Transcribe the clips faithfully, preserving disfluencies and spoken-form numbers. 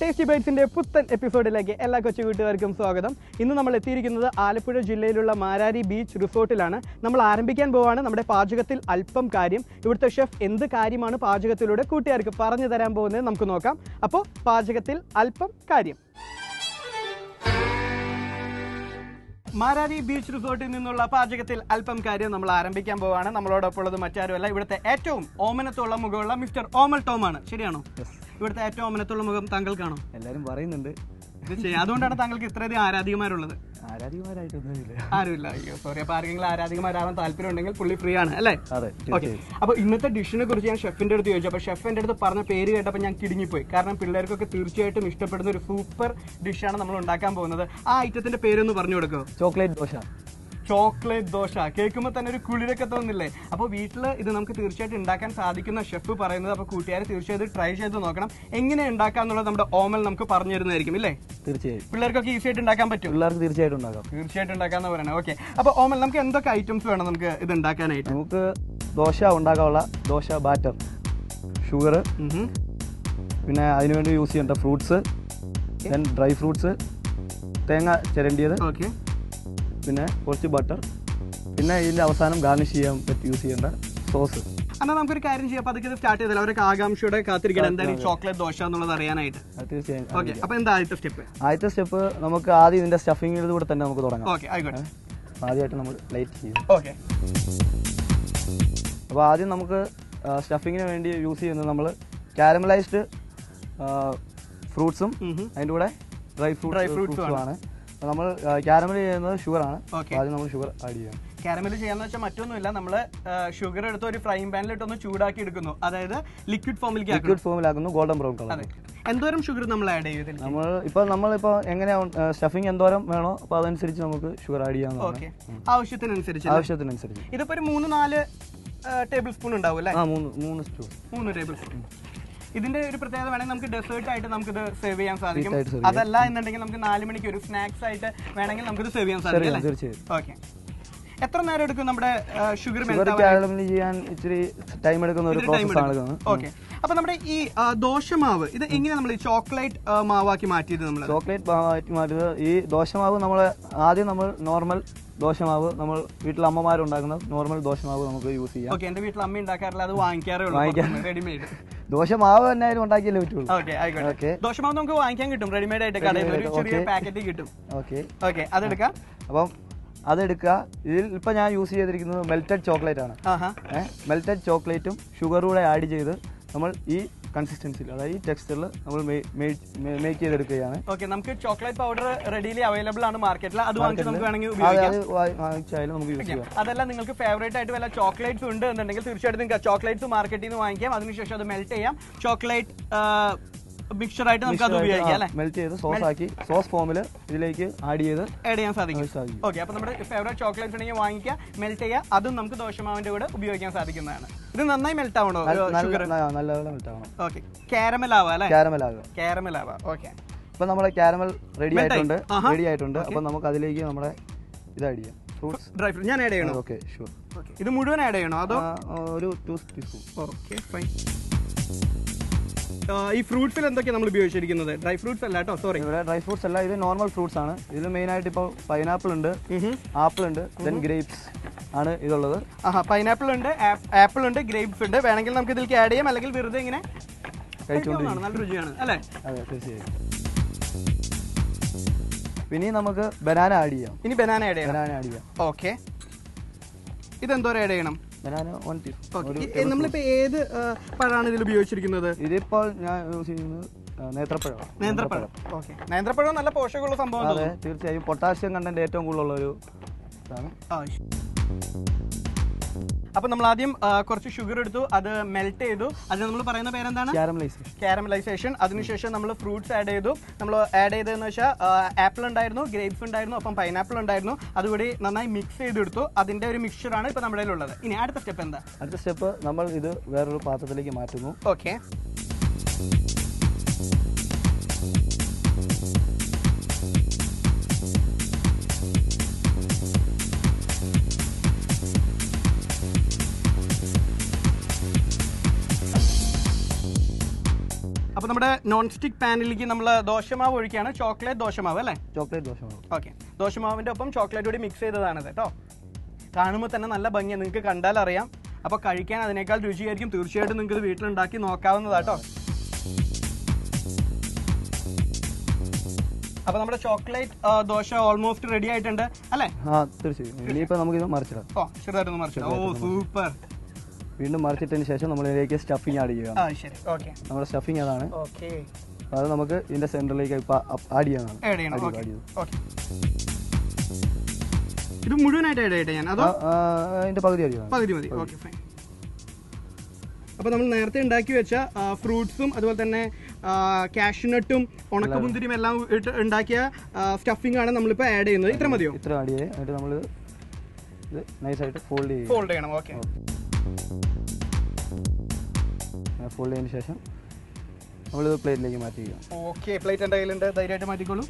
Tasty ബൈറ്റ്സിന്റെ പുത്തൻ എപ്പിസോഡിലേക്ക് എല്ലാ കൊച്ചു കൂട്ടുകാർക്കും സ്വാഗതം. ഇന്ന് നമ്മൾ എത്തിയിരിക്കുന്നത് ആലപ്പുഴ ജില്ലയിലുള്ള മാരാരി ബീച്ച് റിസോർട്ടിലാണ്. നമ്മൾ ആരംഭിക്കാൻ പോവാണ് നമ്മുടെ പാചകത്തിൽ അല്പം കാര്യം. ഇവിടുത്തെ ഷെഫ് എന്ത് കാര്യമാണ് പാചകത്തിലൂടെ കൂട്ടുകാർക്ക് പറഞ്ഞു തരാൻ പോകുന്നത് നമുക്ക് നോക്കാം. അപ്പോൾ പാചകത്തിൽ അല്പം കാര്യം. മാരാരി ബീച്ച് റിസോർട്ടിൽ നിന്നുള്ള പാചകത്തിൽ അല്പം കാര്യം നമ്മൾ ആരംഭിക്കാൻ പോവാണ്. നമ്മളോടൊപ്പം ഉള്ളത് മറ്റാരുമല്ല, ഇവിടുത്തെ ഏറ്റവും ഓമനത്തുള്ള മുഖമുള്ള മിസ്റ്റർ ഓമൽ ടോം ആണ്. ശരിയാണോ? ഇവിടുത്തെ ഏറ്റവും ഓമനത്തുള്ള മുഖം താങ്കൾക്കാണോ? എല്ലാവരും പറയുന്നുണ്ട്. അതുകൊണ്ടാണ് താങ്കൾക്ക് ഇത്രയധികം ആരാധികമാരുള്ളത്. ആരാധികമാരായിട്ടൊന്നുമില്ല, ആരുമില്ല. അയ്യോ സോറി. അപ്പൊ ആരെങ്കിലും ആരാധികമാരാവാൻ താല്പര്യം ഉണ്ടെങ്കിൽ പുള്ളി ഫ്രീ ആണ് അല്ലേ? ഓക്കെ. അപ്പൊ ഇന്നത്തെ ഡിഷിനെ കുറിച്ച് ഞാൻ ഷെഫിന്റെ അടുത്ത് ചോദിച്ചു. അപ്പൊ ഷെഫിന്റെ അടുത്ത് പറഞ്ഞ പേര് കേട്ടപ്പോൾ ഞാൻ കിടുങ്ങിപ്പോയി. കാരണം പിള്ളേർക്കൊക്കെ തീർച്ചയായിട്ടും ഇഷ്ടപ്പെടുന്ന ഒരു സൂപ്പർ ഡിഷാണ് നമ്മൾ ഉണ്ടാക്കാൻ പോകുന്നത്. ആ ഐറ്റത്തിന്റെ പേരൊന്ന് പറഞ്ഞു കൊടുക്കോ? ചോക്ലേറ്റ് ദോശ. ചോക്ലേറ്റ് ദോശ കേൾക്കുമ്പോൾ തന്നെ ഒരു കുളിരൊക്കെ തോന്നില്ലേ? അപ്പോൾ വീട്ടിൽ ഇത് നമുക്ക് തീർച്ചയായിട്ടും ഉണ്ടാക്കാൻ സാധിക്കുന്ന ഷെഫ് പറയുന്നത്. അപ്പോൾ കൂട്ടുകാർ തീർച്ചയായിട്ടും ട്രൈ ചെയ്ത് നോക്കണം. എങ്ങനെ ഉണ്ടാക്കാം എന്നുള്ളത് നമ്മുടെ ഓമൽ നമുക്ക് പറഞ്ഞു തരുന്നതായിരിക്കും ഇല്ലേ? തീർച്ചയായും. പിള്ളേർക്കൊക്കെ ഈസി ആയിട്ട് ഉണ്ടാക്കാൻ പറ്റും. പിള്ളേർക്ക് തീർച്ചയായിട്ടും ഉണ്ടാക്കാം. തീർച്ചയായിട്ടും ഉണ്ടാക്കാന്ന് പറയണം. ഓക്കെ. അപ്പോൾ ഓമൽ നമുക്ക് എന്തൊക്കെ ഐറ്റംസ് വേണം നമുക്ക് ഇത് ഉണ്ടാക്കാനായിട്ട്? നമുക്ക് ദോശ ഉണ്ടാക്കാനുള്ള ദോശ ബാറ്റർ, ഷുഗർ, പിന്നെ അതിനുവേണ്ടി യൂസ് ചെയ്യേണ്ട ഫ്രൂട്ട്സ്, ദെൻ ഡ്രൈ ഫ്രൂട്ട്സ്, തേങ്ങ ചിരണ്ടിയത്, ഓക്കെ, പിന്നെ കുറച്ച് ബട്ടർ, പിന്നെ ഇതിന്റെ അവസാനം ഗാർണിഷ് ചെയ്യാൻ യൂസ് ചെയ്യേണ്ട സോസ്. എന്നാൽ നമുക്കൊരു കാര്യം ചെയ്യാം. അപ്പൊ അതൊക്കെ സ്റ്റാർട്ട് ചെയ്താൽ അവരൊക്കെ ആകാംക്ഷയോടെ കാത്തിരിക്കണം എന്താണ് ഈ ചോക്ലേറ്റ് ദോശ എന്നുള്ളത് അറിയാനായിട്ട്. തീർച്ചയായും. ഓക്കെ. അപ്പൊ എന്താ ആദ്യത്തെ സ്റ്റെപ്പ്? ആദ്യത്തെ സ്റ്റെപ്പ് നമുക്ക് ആദ്യം ഇതിന്റെ സ്റ്റഫിംഗ് കൂടെ തന്നെ നമുക്ക് തുടങ്ങാം. ഓക്കെ, ആയിക്കോട്ടെ. ആദ്യമായിട്ട് നമ്മൾ ലൈറ്റ് ചെയ്യും. ഓക്കെ. അപ്പോൾ ആദ്യം നമുക്ക് സ്റ്റഫിങ്ങിന് വേണ്ടി യൂസ് ചെയ്യുന്നത് നമ്മൾ കാരമലൈസ്ഡ് ഫ്രൂട്ട്സും അതിൻ്റെ കൂടെ ഡ്രൈ ഫ്രൂട്ട് ഡ്രൈ ഫ്രൂട്ട്സും ആണ്. നമ്മൾ കാരമൽ ചെയ്യുന്നത് ഷുഗർ ആണ്. ആദ്യം നമ്മൾ ഷുഗർ ആഡ് ചെയ്യാം. കാരമൽ ചെയ്യാന്ന് വെച്ചാൽ മറ്റൊന്നുമില്ല, നമ്മൾ ഷുഗർ എടുത്ത് ഒരു ഫ്രൈങ് പാനിലിട്ട് ഒന്ന് ചൂടാക്കി എടുക്കുന്നു. അതായത് ലിക്വിഡ് ഫോമിലേക്ക് ലിക്വിഡ് ഫോമിലാക്കുന്നു, ഗോൾഡൻ ബ്രൗൺ കളർ. എന്തോരം ഷുഗർ നമ്മൾ ആഡ് ചെയ്യും? നമ്മൾ ഇപ്പൊ നമ്മളിപ്പോ എങ്ങനെയാണ് സ്റ്റഫിങ് എന്തോരം വേണോ അപ്പൊ അതനുസരിച്ച് നമുക്ക് ഷുഗർ ആഡ് ചെയ്യാം. ഓക്കെ. ആവശ്യത്തിനനുസരിച്ച് ആവശ്യത്തിനനുസരിച്ച് ഇതിപ്പോ ഒരു മൂന്ന് നാല് ടേബിൾ സ്പൂൺ ഉണ്ടാവും അല്ലേ? മൂന്ന് മൂന്ന് സ്പൂൺ മൂന്ന് ടേബിൾ സ്പൂൺ. ഇതിന്റെ ഒരു പ്രത്യേകത വേണമെങ്കിൽ നമുക്ക് ഡെസേർട്ട് ആയിട്ട് നമുക്കിത് സെർവ് ചെയ്യാൻ സാധിക്കും. അതല്ല എന്നുണ്ടെങ്കിൽ നമുക്ക് നാല് മണിക്ക് ഒരു സ്നാക്സ് ആയിട്ട് വേണമെങ്കിൽ നമുക്കിത് സെർവ് ചെയ്യാൻ സാധിക്കും. ഓക്കെ. എത്ര നേരം എടുക്കും നമ്മുടെ ഷുഗർ ചെയ്യാൻ? ഇച്ചിരി ടൈം എടുക്കുന്ന ഒരു പ്രോസസ്സാണ്. ഓക്കെ. അപ്പൊ നമ്മുടെ ഈ ദോശമാവ് ഇത് എങ്ങനെയാണ് നമ്മൾ ഈ ചോക്ലേറ്റ് മാവാക്കി മാറ്റിയത്? നമ്മൾ ചോക്ലേറ്റ് മാവാക്കി മാറ്റിയത് ഈ ദോശമാവ് നമ്മൾ ആദ്യം നമ്മൾ നോർമൽ ദോശമാവ് നമ്മൾ വീട്ടിൽ അമ്മമാരുണ്ടാക്കുന്ന നോർമൽ ദോശമാവ് നമുക്ക് യൂസ് ചെയ്യാം. ഓക്കെ. എന്റെ വീട്ടിൽ അമ്മ ഉണ്ടാക്കാറില്ല, അത് വാങ്ങിക്കാറേ ഉള്ളൂ, റെഡിമെയ്ഡ് ദോശമാവ് തന്നെ ഉണ്ടാക്കിയല്ലേ പറ്റുള്ളൂ. ഓക്കെ, ആയിക്കോട്ടെ. ദോശമാവ് നമുക്ക് വാങ്ങിക്കാൻ കിട്ടും റെഡിമെയ്ഡ് ആയിട്ട്, കടയിൽ ഒരു ചെറിയ പാക്കറ്റ് കിട്ടും. ഓക്കെ. ഓക്കെ, അതെടുക്കാം. അപ്പം അതെടുക്കുക. ഇതിൽ ഇപ്പൊ ഞാൻ യൂസ് ചെയ്തിരിക്കുന്നത് മെൽറ്റഡ് ചോക്ലേറ്റ് ആണ്. മെൽറ്റഡ് ചോക്ലേറ്റും ഷുഗറും കൂടെ ആഡ് ചെയ്ത് നമ്മൾ ഈ കൺസിസ്റ്റൻസിൽ അതായത് ഈ ടെക്സ്ചറിൽ നമ്മൾ മേക്ക് ചെയ്തെടുക്കുകയാണ്. ഓക്കെ. നമുക്ക് ചോക്ലേറ്റ് പൗഡർ റെഡിലി അവൈലബിൾ ആണ് മാർക്കറ്റിൽ. അത് വാങ്ങിച്ച് നമുക്ക് വേണമെങ്കിൽ ഉപയോഗിക്കാം. നമുക്ക് യൂസ് ചെയ്യാം. അതല്ല നിങ്ങൾക്ക് ഫേവറേറ്റ് ആയിട്ട് വല്ല ചോക്ലേറ്റ്സ് ഉണ്ട് എന്നുണ്ടെങ്കിൽ തീർച്ചയായിട്ടും നിങ്ങൾക്ക് ചോക്ലേറ്റ്സ് മാർക്കറ്റിൽ നിന്ന് വാങ്ങിക്കാം. അതിനുശേഷം അത് മെൽറ്റ് ചെയ്യാം. ചോക്ലേറ്റ് മിക്സർ ആയിട്ട് നമുക്ക് അത് ഉപയോഗിക്കാം അല്ലേ? മെൽറ്റ് ചെയ്ത് സോസ് ആക്കി സോസ് ഫോമിൽ ഇതിലേക്ക് ആഡ് ചെയ്ത് ആഡ് ചെയ്യാൻ സാധിക്കും. ഓക്കെ. അപ്പൊ നമ്മുടെ ഫേവറേറ്റ് ചോക്ലേറ്റ്സ് ഉണ്ടെങ്കിൽ വാങ്ങിക്കുക, മെൽറ്റ് ചെയ്യുക. അതും നമുക്ക് ദോശമാവിന്റെ കൂടെ ഉപയോഗിക്കാൻ സാധിക്കുന്നതാണ്. ഇത് നന്നായി മെൽറ്റ് ആവണോ? നല്ലപോലെ മെൽറ്റ് ആവണം. ഓക്കെ. കാരമൽ ആവുക അല്ലേ? കാരമൽ ആവുക. കാരമൽ ആവുക. ഓക്കെ. ഇപ്പൊ നമ്മുടെ കാരമൽ റെഡി ആയിട്ടുണ്ട് റെഡി ആയിട്ടുണ്ട് അപ്പൊ നമുക്ക് അതിലേക്ക് നമ്മുടെ ഇത് ആഡ് ചെയ്യാം. ഫ്രൂട്ട്സ്, ഡ്രൈ ഫ്രൂട്ട് ഞാൻ ആഡ് ചെയ്യണോ? Okay, sure. ഓക്കെ. ഇത് മുഴുവൻ ആഡ് ചെയ്യണോ അതോ ഒരു ടു ടീസ്പൂൺ? Okay, fine. ഈ ഫ്രൂട്ട്സിൽ എന്തൊക്കെയാണ് നമ്മൾ ഉപയോഗിച്ചിരിക്കുന്നത്? ഡ്രൈ ഫ്രൂട്ട്സ് അല്ല കേട്ടോ, സോറി. ഇവിടെ ഡ്രൈ ഫ്രൂട്ട്സ് അല്ല, ഇത് നോർമൽ ഫ്രൂട്ട്സ് ആണ്. ഇതിൽ മെയിൻ ആയിട്ട് ഇപ്പോൾ പൈനാപ്പിൾ ഉണ്ട്, ആപ്പിൾ ഉണ്ട്, ദെൻ ഗ്രേപ്സ് ആണ് ഇതുള്ളത്. ആഹാ, പൈനാപ്പിൾ ഉണ്ട്, ആപ്പിൾ ഉണ്ട്, ഗ്രേപ്സ് ഉണ്ട്. വേണമെങ്കിൽ നമുക്ക് ഇതിലേക്ക് ആഡ് ചെയ്യാം, അല്ലെങ്കിൽ വെറുതെ ഇങ്ങനെ കഴിച്ചുകൊണ്ടിരിക്കും. നല്ല രുചിയാണ് അല്ലേ? അതെ, തീർച്ചയായും. പിന്നെ നമുക്ക് ബനാന ആഡ് ചെയ്യാം. ഇനി ബനാന ആഡ് ചെയ്യാം. ബനാന ആഡ് ചെയ്യാം. ഓക്കെ. ഇതെന്തോരം ആഡ് ചെയ്യണം? നമ്മളിപ്പോ ഏത് പഴമാണ് ഇതിൽ ഉപയോഗിച്ചിരിക്കുന്നത്? ഇതിപ്പോൾ ഞാൻ യൂസ് ചെയ്യുന്നത് നേന്ത്രപ്പഴം. നേന്ത്രപ്പഴം. ഓക്കെ. നേന്ത്രപ്പഴം നല്ല പോഷകമുള്ള സംഭവം. അതെ, തീർച്ചയായും. പൊട്ടാസ്യം കണ്ടന്റ് ഏറ്റവും കൂടുതലുള്ള ഒരു ഇതാണ്. അപ്പൊ നമ്മൾ ആദ്യം കുറച്ച് ഷുഗർ എടുത്തു, അത് മെൽറ്റ് ചെയ്തു. അത് നമ്മൾ പറയുന്ന പേരെന്താണ്? കാരമലൈസേഷൻ. കാരമലൈസേഷൻ. അതിനുശേഷം നമ്മൾ ഫ്രൂട്ട്സ് ആഡ് ചെയ്തു. നമ്മൾ ആഡ് ചെയ്തതെന്ന് വെച്ചാൽ ആപ്പിൾ ഉണ്ടായിരുന്നു, ഗ്രേപ്സ് ഉണ്ടായിരുന്നു, അപ്പം പൈനാപ്പിൾ ഉണ്ടായിരുന്നു. അതുകൂടി നന്നായി മിക്സ് ചെയ്തെടുത്തു. അതിന്റെ ഒരു മിക്സ്ചറാണ് ഇപ്പൊ നമ്മുടെ ഉള്ളത്. ഇനി അടുത്ത സ്റ്റെപ്പ് എന്താ? അടുത്ത സ്റ്റെപ്പ് നമ്മൾ ഇത് വേറൊരു പാത്രത്തിലേക്ക് മാറ്റുന്നു. ഓക്കെ. അപ്പോൾ നമ്മുടെ നോൺ സ്റ്റിക് പാനിലേക്ക് നമ്മൾ ദോശമാവ് ഒഴിക്കുകയാണ്. ചോക്ലേറ്റ് ദോശമാവ് അല്ലേ? ചോക്ലേറ്റ് ദോശമാവ്. ഓക്കെ, ദോശമാവിൻ്റെ ഒപ്പം ചോക്ലേറ്റ് കൂടി മിക്സ് ചെയ്തതാണ് കേട്ടോ. കാണുമ്പോൾ തന്നെ നല്ല ഭംഗിയാണ്, നിങ്ങൾക്ക് കണ്ടാൽ അറിയാം. അപ്പോൾ കഴിക്കാൻ അതിനേക്കാൾ രുചിയായിരിക്കും. തീർച്ചയായിട്ടും നിങ്ങൾക്ക് ഇത് വീട്ടിലുണ്ടാക്കി നോക്കാവുന്നതാട്ടോ. അപ്പോൾ നമ്മുടെ ചോക്ലേറ്റ് ദോശ ഓൾമോസ്റ്റ് റെഡി ആയിട്ടുണ്ട് അല്ലേ? ആ തീർച്ചയായും. ഇനിയിപ്പോൾ നമുക്കിത് മറിച്ചിടാം. ഓ ചെറുതായിട്ടൊന്ന് മറിച്ചിടാം. ഓ സൂപ്പർ. വീണ്ടും മറിച്ചിട്ടതിന് ശേഷം നമ്മൾ ഇതിലേക്ക് സ്റ്റഫിങ് ആഡ് ചെയ്യുക. നമ്മുടെ സ്റ്റഫിങ് അതാണ്. അത് നമുക്ക് ഇതിന്റെ സെന്ററിലേക്ക് ആഡ് ചെയ്യാനാണ്. ഇത് മുഴുവനായിട്ട് ആഡ് ചെയ്യട്ടെ ഞാൻ? അതോ അതിന്റെ പകുതി ആഡ് ചെയ്യാം? പകുതി മതി. Okay fine. അപ്പോൾ നമ്മൾ നേരത്തെ ഉണ്ടാക്കി വെച്ച ഫ്രൂട്ട്സും അതുപോലെ തന്നെ കാഷ്നട്ടും ഉണക്കമുന്തിരിയും എല്ലാം ഇട്ട് ഉണ്ടാക്കിയ സ്റ്റഫിംഗ് ആണ് നമ്മളിപ്പോൾ ആഡ് ചെയ്യുന്നത്. ഇത്ര മതിയോ? ഇത്ര ആഡ് ചെയ്യേ. എന്നിട്ട് നമ്മൾ ഇത് നൈസായിട്ട് ഫോൾഡ് ചെയ്യും. ഫോൾഡ് ചെയ്യണം. ഓക്കെ. ഫോൾഡ് ചെയ്തതിന് ശേഷം നമ്മളിത് പ്ലേറ്റിലേക്ക് മാറ്റി ചെയ്യാം. ഓക്കെ, പ്ലേറ്റ് എൻ്റെ കയ്യിലുണ്ട്, ധൈര്യമായിട്ട് മാറ്റിക്കോളൂ.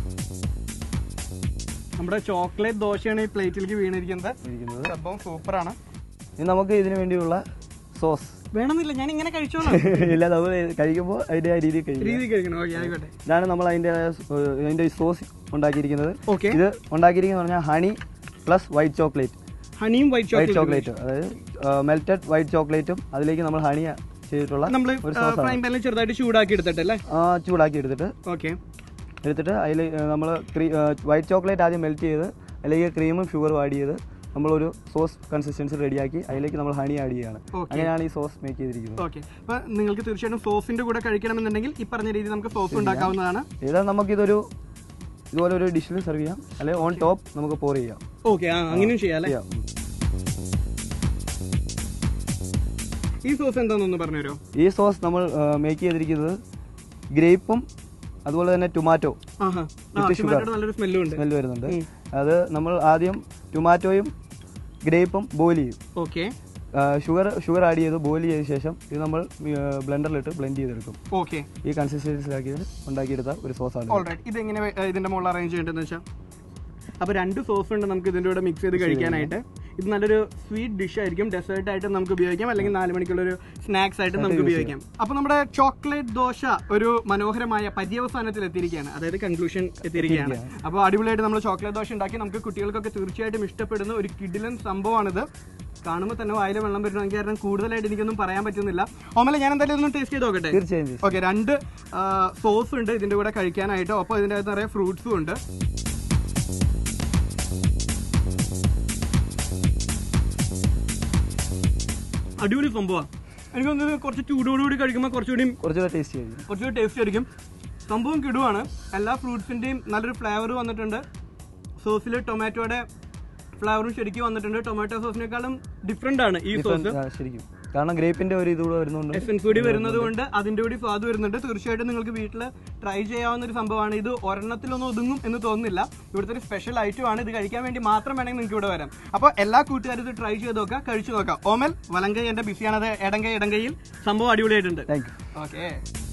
നമ്മുടെ ചോക്ലേറ്റ് ദോശയാണ് ഈ പ്ലേറ്റിലേക്ക് വീണിരിക്കുന്നത്. സംഭവം സൂപ്പറാണ്. ഇനി നമുക്ക് ഇതിനു വേണ്ടിയുള്ള സോസ് വേണമെന്നില്ല, ഞാൻ ഇങ്ങനെ കഴിച്ചോളാം. ഇല്ല, നമ്മൾ കഴിക്കുമ്പോൾ അതിന്റെ ആ രീതി കഴിക്കണം. ഓക്കെ, ആയിക്കോട്ടെ. ഇതാണ് നമ്മൾ അതിന്റെ അതിന്റെ സോസ് ഉണ്ടാക്കിയിരിക്കുന്നത്. ഇത് ഉണ്ടാക്കിയിരിക്കുന്നത് പറഞ്ഞാൽ ഹണി പ്ലസ് വൈറ്റ് ചോക്ലേറ്റ്. ഹണിയും വൈറ്റ് ചോക്ലേറ്റ്, അതായത് മെൽറ്റഡ് വൈറ്റ് ചോക്ലേറ്റും അതിലേക്ക് നമ്മൾ ഹണി ചെയ്തിട്ടുള്ള ചെറുതായിട്ട് ചൂടാക്കി എടുത്തിട്ടല്ലേ? ആ, ചൂടാക്കി എടുത്തിട്ട് ഓക്കെ എടുത്തിട്ട് അതിൽ നമ്മൾ വൈറ്റ് ചോക്ലേറ്റ് ആദ്യം മെൽറ്റ് ചെയ്ത് അതിലേക്ക് ക്രീമും ഷുഗറും ആഡ് ചെയ്ത് നമ്മളൊരു സോസ് കൺസിസ്റ്റൻസി റെഡിയാക്കി അതിലേക്ക് നമ്മൾ ഹണി ആഡ് ചെയ്യാണ്. അങ്ങനെയാണ് ഈ സോസ് മേക്ക് ചെയ്തിരിക്കുന്നത്. ഓക്കെ, അപ്പോൾ നിങ്ങൾക്ക് തീർച്ചയായിട്ടും സോസിന്റെ കൂടെ കഴിക്കണമെന്നുണ്ടെങ്കിൽ ഈ പറഞ്ഞ രീതി നമുക്ക് സോസ് ഉണ്ടാക്കാവുന്നതാണ്. ഏതാ നമുക്കിതൊരു ഇതുപോലെ ഒരു ഡിഷിൽ സെർവ് ചെയ്യാം, അല്ലെങ്കിൽ ഓൺ ടോപ്പ് നമുക്ക് പോർ ചെയ്യാം. ഓക്കെ, അങ്ങനെയും ചെയ്യാം. ഈ സോസ് എന്താണെന്ന് പറഞ്ഞുതരോ? ഈ സോസ് നമ്മൾ മേക്ക് ചെയ്തിരിക്കുന്നത് ഗ്രേപ്പും അതുപോലെ തന്നെ ടൊമാറ്റോ സ്മെല്ല് വരുന്നുണ്ട്. അത് നമ്മൾ ആദ്യം ടൊമാറ്റോയും ഗ്രേപ്പും ബോയിൽ ചെയ്യും. ഓക്കെ, ഷുഗർ ഷുഗർ ആഡ് ചെയ്ത് ബോയിൽ ചെയ്ത ശേഷം ഇത് നമ്മൾ ബ്ലെൻഡറിലിട്ട് ബ്ലെൻഡ് ചെയ്തെടുക്കും. ഓക്കെ, ഈ കൺസിസ്റ്റൻസിലാക്കി ഉണ്ടാക്കിയെടുത്ത ഒരു സോസാണ്. ഓൾറൈറ്റ്, ഇത് എങ്ങനെ ഇതിന്റെ മുകളിൽ അറേഞ്ച് ചെയ്യേണ്ടതെന്ന് വെച്ചാൽ, അപ്പോൾ രണ്ട് സോസ് ഉണ്ട് നമുക്ക് ഇതിൻ്റെ കൂടെ മിക്സ് ചെയ്ത് കഴിക്കാനായിട്ട്. ഇത് നല്ലൊരു സ്വീറ്റ് ഡിഷ് ആയിരിക്കും, ഡെസേർട്ട് ആയിട്ട് നമുക്ക് ഉപയോഗിക്കാം, അല്ലെങ്കിൽ നാല് മണിക്കുള്ളൊരു സ്നാക്സ് ആയിട്ട് നമുക്ക് ഉപയോഗിക്കാം. അപ്പോൾ നമ്മുടെ ചോക്ലേറ്റ് ദോശ ഒരു മനോഹരമായ പര്യവസാനത്തിൽ എത്തിയിരിക്കുകയാണ്, അതായത് കൺക്ലൂഷൻ എത്തിയിരിക്കുകയാണ്. അപ്പോൾ അടിപൊളിയായിട്ട് നമ്മൾ ചോക്ലേറ്റ് ദോശ ഉണ്ടാക്കി നമുക്ക് കുട്ടികൾക്കൊക്കെ തീർച്ചയായിട്ടും ഇഷ്ടപ്പെടുന്ന ഒരു കിടിലൻ സംഭവമാണിത്. കാണുമ്പോൾ തന്നെ വായിലെ വെള്ളം വരുന്നു. എനിക്ക് കാരണം കൂടുതലായിട്ട് എനിക്കൊന്നും പറയാൻ പറ്റുന്നില്ല. ഓമല, ഞാൻ എന്തായാലും ഇതൊന്നും ടേസ്റ്റ് ചെയ്ത് നോക്കട്ടെ? തീർച്ചയായും. ഓക്കെ, രണ്ട് സോസ് ഉണ്ട് ഇതിൻ്റെ കൂടെ കഴിക്കാനായിട്ട്, അപ്പോൾ ഇതിൻ്റെ അകത്ത് നിറയെ ഫ്രൂട്ട്സും ഉണ്ട്. അടിപൊളി സംഭവമാണ്. എനിക്ക് തോന്നുന്നത് കുറച്ച് ചൂടോടുകൂടി കഴിക്കുമ്പോൾ കുറച്ചുകൂടി കുറച്ചുകൂടി ടേസ്റ്റ് ആയിരിക്കും കുറച്ചുകൂടി ടേസ്റ്റ് ആയിരിക്കും. സംഭവം കിടുവാണ്. എല്ലാ ഫ്രൂട്ട്സിൻ്റെയും നല്ലൊരു ഫ്ലേവർ വന്നിട്ടുണ്ട്. സോസിൽ ടൊമാറ്റോയുടെ ഫ്ലേവറും ശരിക്കും വന്നിട്ടുണ്ട്. ടൊമാറ്റോ സോസിനേക്കാളും ഡിഫറെന്റ് ആണ് ഈ സോസ് ശരിക്കും, കാരണം ഗ്രേപ്പിന്റെ ഒരു ഇതുകൂടെ വരുന്നുണ്ട്, എസൻസ് കൂടി വരുന്നത് കൊണ്ട് അതിന്റെ കൂടി സ്വാദ് വരുന്നുണ്ട്. തീർച്ചയായിട്ടും നിങ്ങൾക്ക് വീട്ടിൽ ട്രൈ ചെയ്യാവുന്ന ഒരു സംഭവമാണ്. ഇത് ഒരെണ്ണത്തിലൊന്നും ഒതുങ്ങും എന്ന് തോന്നുന്നില്ല. ഇവിടുത്തെ ഒരു സ്പെഷ്യൽ ഐറ്റം ആണ്. ഇത് കഴിക്കാൻ വേണ്ടി മാത്രം വേണമെങ്കിൽ നിങ്ങൾക്ക് ഇവിടെ വരാം. അപ്പോൾ എല്ലാ കൂട്ടുകാരും ഇത് ട്രൈ ചെയ്ത് നോക്കാം, കഴിച്ചു നോക്കാം. ഓമൽ വലങ്കൈ എന്റെ ബിസിയാണത്, എടങ്കൈ എടങ്കൈയിൽ. സംഭവം അടിപൊളിയായിട്ടുണ്ട്. ഓക്കെ,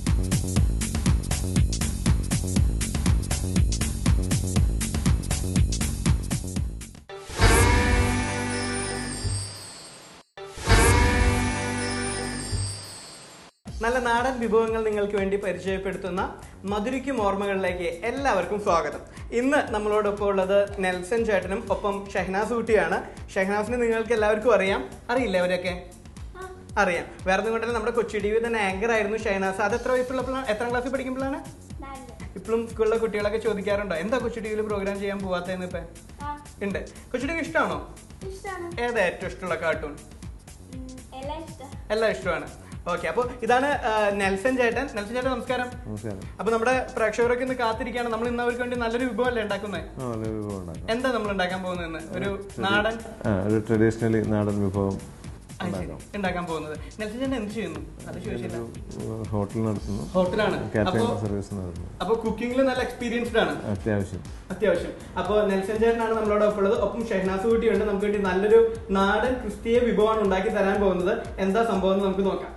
നല്ല നാടൻ വിഭവങ്ങൾ നിങ്ങൾക്ക് വേണ്ടി പരിചയപ്പെടുത്തുന്ന മധുരിക്കും ഓർമ്മകളിലേക്ക് എല്ലാവർക്കും സ്വാഗതം. ഇന്ന് നമ്മളോടൊപ്പം ഉള്ളത് നെൽസൺ ചേട്ടനും ഒപ്പം ഷെഹനാസ് കുട്ടിയാണ്. ഷെഹനാസിന് നിങ്ങൾക്ക് എല്ലാവർക്കും അറിയാം, അറിയില്ലേ അവരൊക്കെ? അറിയാം. വേറെ ഒന്നും കൊണ്ടല്ല, നമ്മുടെ കൊച്ചി ടി വി തന്നെ ആങ്കർ ആയിരുന്നു ഷെഹനാസ്. അത് എത്ര വയസ്സുള്ളപ്പോഴാണ്, എത്രാം ക്ലാസ്സിൽ പഠിക്കുമ്പോഴാണ്? ഇപ്പോഴും സ്കൂളിലെ കുട്ടികളൊക്കെ ചോദിക്കാറുണ്ടോ എന്താ കൊച്ചി ടി വിയിൽ പ്രോഗ്രാം ചെയ്യാൻ പോവാത്തതെന്ന്? ഇപ്പൊ ഉണ്ട്. കൊച്ചി ടി വി ഇഷ്ടമാണോ? ഏതാ ഏറ്റവും ഇഷ്ടമുള്ള കാർട്ടൂൺ? എല്ലാം ഇഷ്ടമാണ്. ഓക്കെ, അപ്പോൾ ഇതാണ് നെൽസൺ ചേട്ടൻ. നെൽസൺ ചേട്ടൻ നമസ്കാരം. അപ്പൊ നമ്മുടെ പ്രേക്ഷകരൊക്കെ ഇന്ന് കാത്തിരിക്കുകയാണ്. നമ്മൾ ഇന്ന് അവർക്ക് വേണ്ടി നല്ലൊരു വിഭവം അല്ലേ ഉണ്ടാക്കുന്നത്? എന്താ നമ്മൾ ഉണ്ടാക്കാൻ പോകുന്നത്? ഒരു നാടൻ ട്രഡീഷണലി നാടൻ വിഭവം ഉണ്ടാക്കാൻ പോകുന്നത്. നെൽസൺ ചേട്ടൻ എന്ത് ചെയ്യുന്നു? അത് ചോദിച്ചില്ല. ഹോട്ടൽ നടത്തുന്നു. ഹോട്ടലാണ്. സർവീസ് നടത്തുന്നു. അപ്പൊ കുക്കിംഗിൽ നല്ല എക്സ്പീരിയൻസ്ഡ് ആണ്. അത്യാവശ്യം അത്യാവശ്യം അപ്പോൾ നെൽസൺ ചേട്ടനാണ് നമ്മളോടൊപ്പം ഉള്ളത്. ഒപ്പം ഷെഹനാസ് കുട്ടിയുണ്ട്. നമുക്ക് വേണ്ടി നല്ലൊരു നാടൻ ക്രിസ്തീയ വിഭവമാണ് ഉണ്ടാക്കി തരാൻ പോകുന്നത്. എന്താ സംഭവം എന്ന് നമുക്ക് നോക്കാം.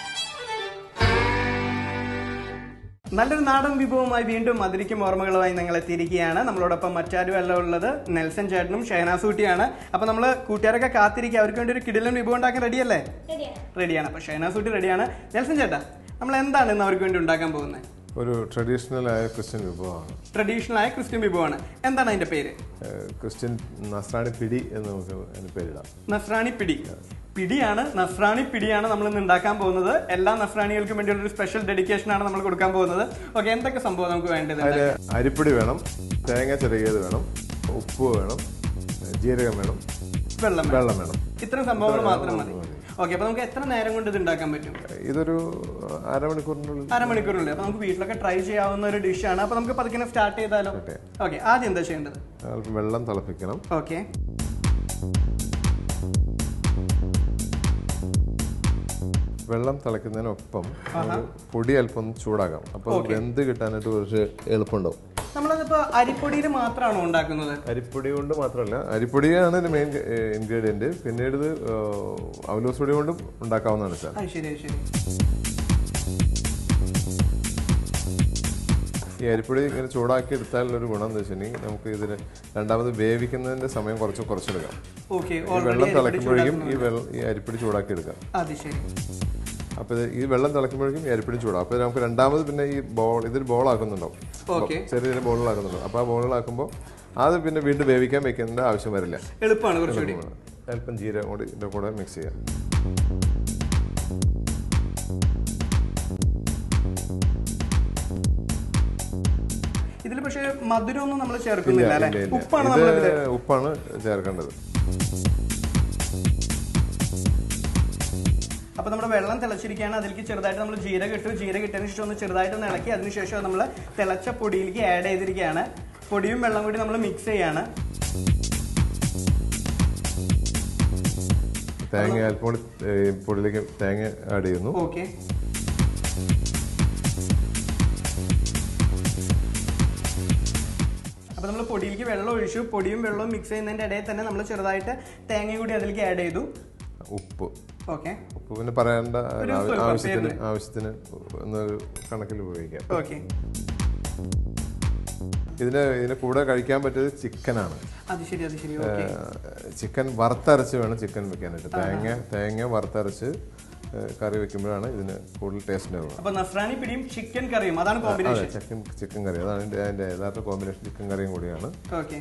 നല്ലൊരു നാടൻ വിഭവമായി വീണ്ടും മധുരിക്കും ഓർമ്മകളുമായി നിങ്ങൾ എത്തിയിരിക്കുകയാണ്. നമ്മളോടൊപ്പം മറ്റാരും അല്ല ഉള്ളത്, നെൽസൺ ചേട്ടനും ഷെഹനാസ് കുട്ടിയാണ്. അപ്പൊ നമ്മള് കൂട്ടുകാരൊക്കെ കാത്തിരിക്കുക, അവർക്ക് വേണ്ടി ഒരു കിടിലൻ വിഭവം ഉണ്ടാക്കാൻ റെഡിയല്ലേ? റെഡിയാണ്. അപ്പൊ ഷെഹനാസ് കുട്ടി റെഡിയാണ്. നെൽസൺ ചേട്ടാ, നമ്മൾ എന്താണ് ഇന്ന് അവർക്ക് വേണ്ടി ഉണ്ടാക്കാൻ പോകുന്നത്? ഒരു ട്രഡീഷണൽ ആയ ക്രിസ്ത്യൻ വിഭവമാണ്. ട്രഡീഷണൽ ആയ ക്രിസ്ത്യൻ വിഭവമാണ്. എന്താണ് അതിന്റെ പേര്? ക്രിസ്ത്യൻ നസ്രാണി പിടി എന്ന് നമുക്ക് അതിന് പേരിടാം. നസ്രാണി പിടി. പിടിയാണ്, നസ്രാണി പിടിയാണ് നമ്മൾ ഇന്ന് ഉണ്ടാക്കാൻ പോകുന്നത്. എല്ലാ നസ്രാണികൾക്കും വേണ്ടിയുള്ള ഒരു സ്പെഷ്യൽ ഡെഡിക്കേഷൻ ആണ് നമ്മൾ കൊടുക്കാൻ പോകുന്നത്. ഓക്കെ, എന്തൊക്കെ സംഭവം നമുക്ക് വേണ്ടത്? അതിന് അരിപ്പൊടി വേണം, തേങ്ങ ചെറിയത് വേണം, ഉപ്പ് വേണം, ജീരകം വേണം, വെള്ളം വെള്ളം വേണം. ഇത്രയും സംഭവങ്ങൾ മാത്രം മതി. ഓക്കെ, അപ്പൊ നമുക്ക് എത്ര നേരം കൊണ്ട് ഇത് ഉണ്ടാക്കാൻ പറ്റും? ഇതൊരു അരമണിക്കൂറിനുള്ളിൽ അരമണിക്കൂറിനുള്ളിൽ അപ്പൊ നമുക്ക് വീട്ടിലൊക്കെ ട്രൈ ചെയ്യാവുന്ന ഒരു ഡിഷാണ്. അപ്പൊ നമുക്ക് പതുക്കെ സ്റ്റാർട്ട് ചെയ്താലോ? ഓക്കെ, ആദ്യം എന്താ ചെയ്യേണ്ടത്? വെള്ളം തിളപ്പിക്കണം. ഓക്കെ, വെള്ളം തിളയ്ക്കുന്നതിനൊപ്പം പൊടി അല്പം ചൂടാക്കാം. അപ്പൊ വെന്ത് കിട്ടാനായിട്ട് കുറച്ച് എളുപ്പമുണ്ടാവും. നമ്മളതിപ്പോ അരിപ്പൊടിയിൽ മാത്രമാണോ ഉണ്ടാക്കുന്നത്? അരിപ്പൊടി കൊണ്ട് മാത്രമല്ല, അരിപ്പൊടിയാണ് ഇത് മെയിൻ ഇൻഗ്രീഡിയന്റ്. പിന്നീട് ഇത് അവലോസ് പൊടി കൊണ്ടും ഉണ്ടാക്കാവുന്നതാണ് സാർ. ശരി ശരി. ഈ അരിപ്പൊടി ഇങ്ങനെ ചൂടാക്കി എടുത്താലുള്ള ഒരു ഗുണം എന്ന് വെച്ചിട്ടുണ്ടെങ്കിൽ നമുക്ക് ഇതിന് രണ്ടാമത് വേവിക്കുന്നതിന്റെ സമയം കുറച്ച് കുറച്ചെടുക്കാം. വെള്ളം തിളയ്ക്കുമ്പോഴേക്കും ഈ വെള്ളം ഈ അരിപ്പൊടി ചൂടാക്കി എടുക്കാം. അപ്പൊ ഈ വെള്ളം തിളയ്ക്കുമ്പോഴേക്കും ഈ അരിപ്പൊടി ചൂടാം. അപ്പൊ നമുക്ക് രണ്ടാമത് പിന്നെ ഈ ബോൾ ഇതിൽ ബോളാക്കുന്നുണ്ടാവും, ചെറിയ ചെറിയ ബോളുകളാക്കുന്നുണ്ടാവും. അപ്പൊ ആ ബോളുകളാക്കുമ്പോൾ അത് പിന്നെ വീണ്ടും വേവിക്കാൻ വെക്കേണ്ട ആവശ്യം വരില്ല. എളുപ്പമാണ്. അല്പം ജീരകം കൂടി ഇതിന്റെ കൂടെ മിക്സ് ചെയ്യാം. ഇതിൽ പക്ഷേ മധുരമൊന്നും നമ്മൾ ചേർക്കുന്നില്ല അല്ലേ? ഉപ്പാണ് ഉപ്പാണ് ചേർക്കേണ്ടത്. അപ്പൊ നമ്മുടെ വെള്ളം തിളച്ചിരിക്കുകയാണ്. അതിലേക്ക് ചെറുതായിട്ട് നമ്മൾ ജീരകം ഇട്ടു. ജീരകം ഇട്ടതിന് ശേഷം ഒന്ന് ചെറുതായിട്ട് ഒന്ന് ഇളക്കി അതിനുശേഷം നമ്മൾ തിളച്ച പൊടിയിലേക്ക് ആഡ് ചെയ്തിരിക്കുകയാണ്. പൊടിയും വെള്ളം കൂടി നമ്മൾ മിക്സ് ചെയ്യാണ്. തേങ്ങ അല്പം പൊടിയിലേക്ക് തേങ്ങ ആഡ് ചെയ്യുന്നു. ഓക്കെ, അപ്പൊ നമ്മൾ പൊടിയിലേക്ക് വെള്ളം ഒഴിച്ചു. പൊടിയും വെള്ളവും മിക്സ് ചെയ്യുന്നതിന്റെ ഇടയിൽ തന്നെ നമ്മൾ ചെറുതായിട്ട് തേങ്ങ കൂടി അതിലേക്ക് ആഡ് ചെയ്തു. ഉപ്പ്. ഓക്കെ, ഉപ്പ് പിന്നെ പറയേണ്ട ആവശ്യത്തിന് ആവശ്യത്തിന് എന്നൊരു കണക്കിൽ ഉപയോഗിക്കാം. ഓക്കെ, ഇതിന് ഇതിന് കൂടെ കഴിക്കാൻ പറ്റിയത് ചിക്കനാണ്. അത് ശരി അത് ശരി. ചിക്കൻ വറുത്തരച്ച് വേണം ചിക്കൻ വെക്കാനായിട്ട്. തേങ്ങ തേങ്ങ വറുത്തരച്ച് കറി വെക്കുമ്പോഴാണ് ഇതിന് കൂടുതൽ ടേസ്റ്റ് ഉണ്ടാവുക. അപ്പൊ നസ്രാണി പിടിയും ചിക്കൻ കറിയും അതാണ് കോമ്പിനേഷൻ. ചിക്കൻ ചിക്കൻ കറി അതാണ് അതിന്റെ യഥാർത്ഥ കോമ്പിനേഷൻ. ചിക്കൻ കറിയും കൂടിയാണ്. ഓക്കെ,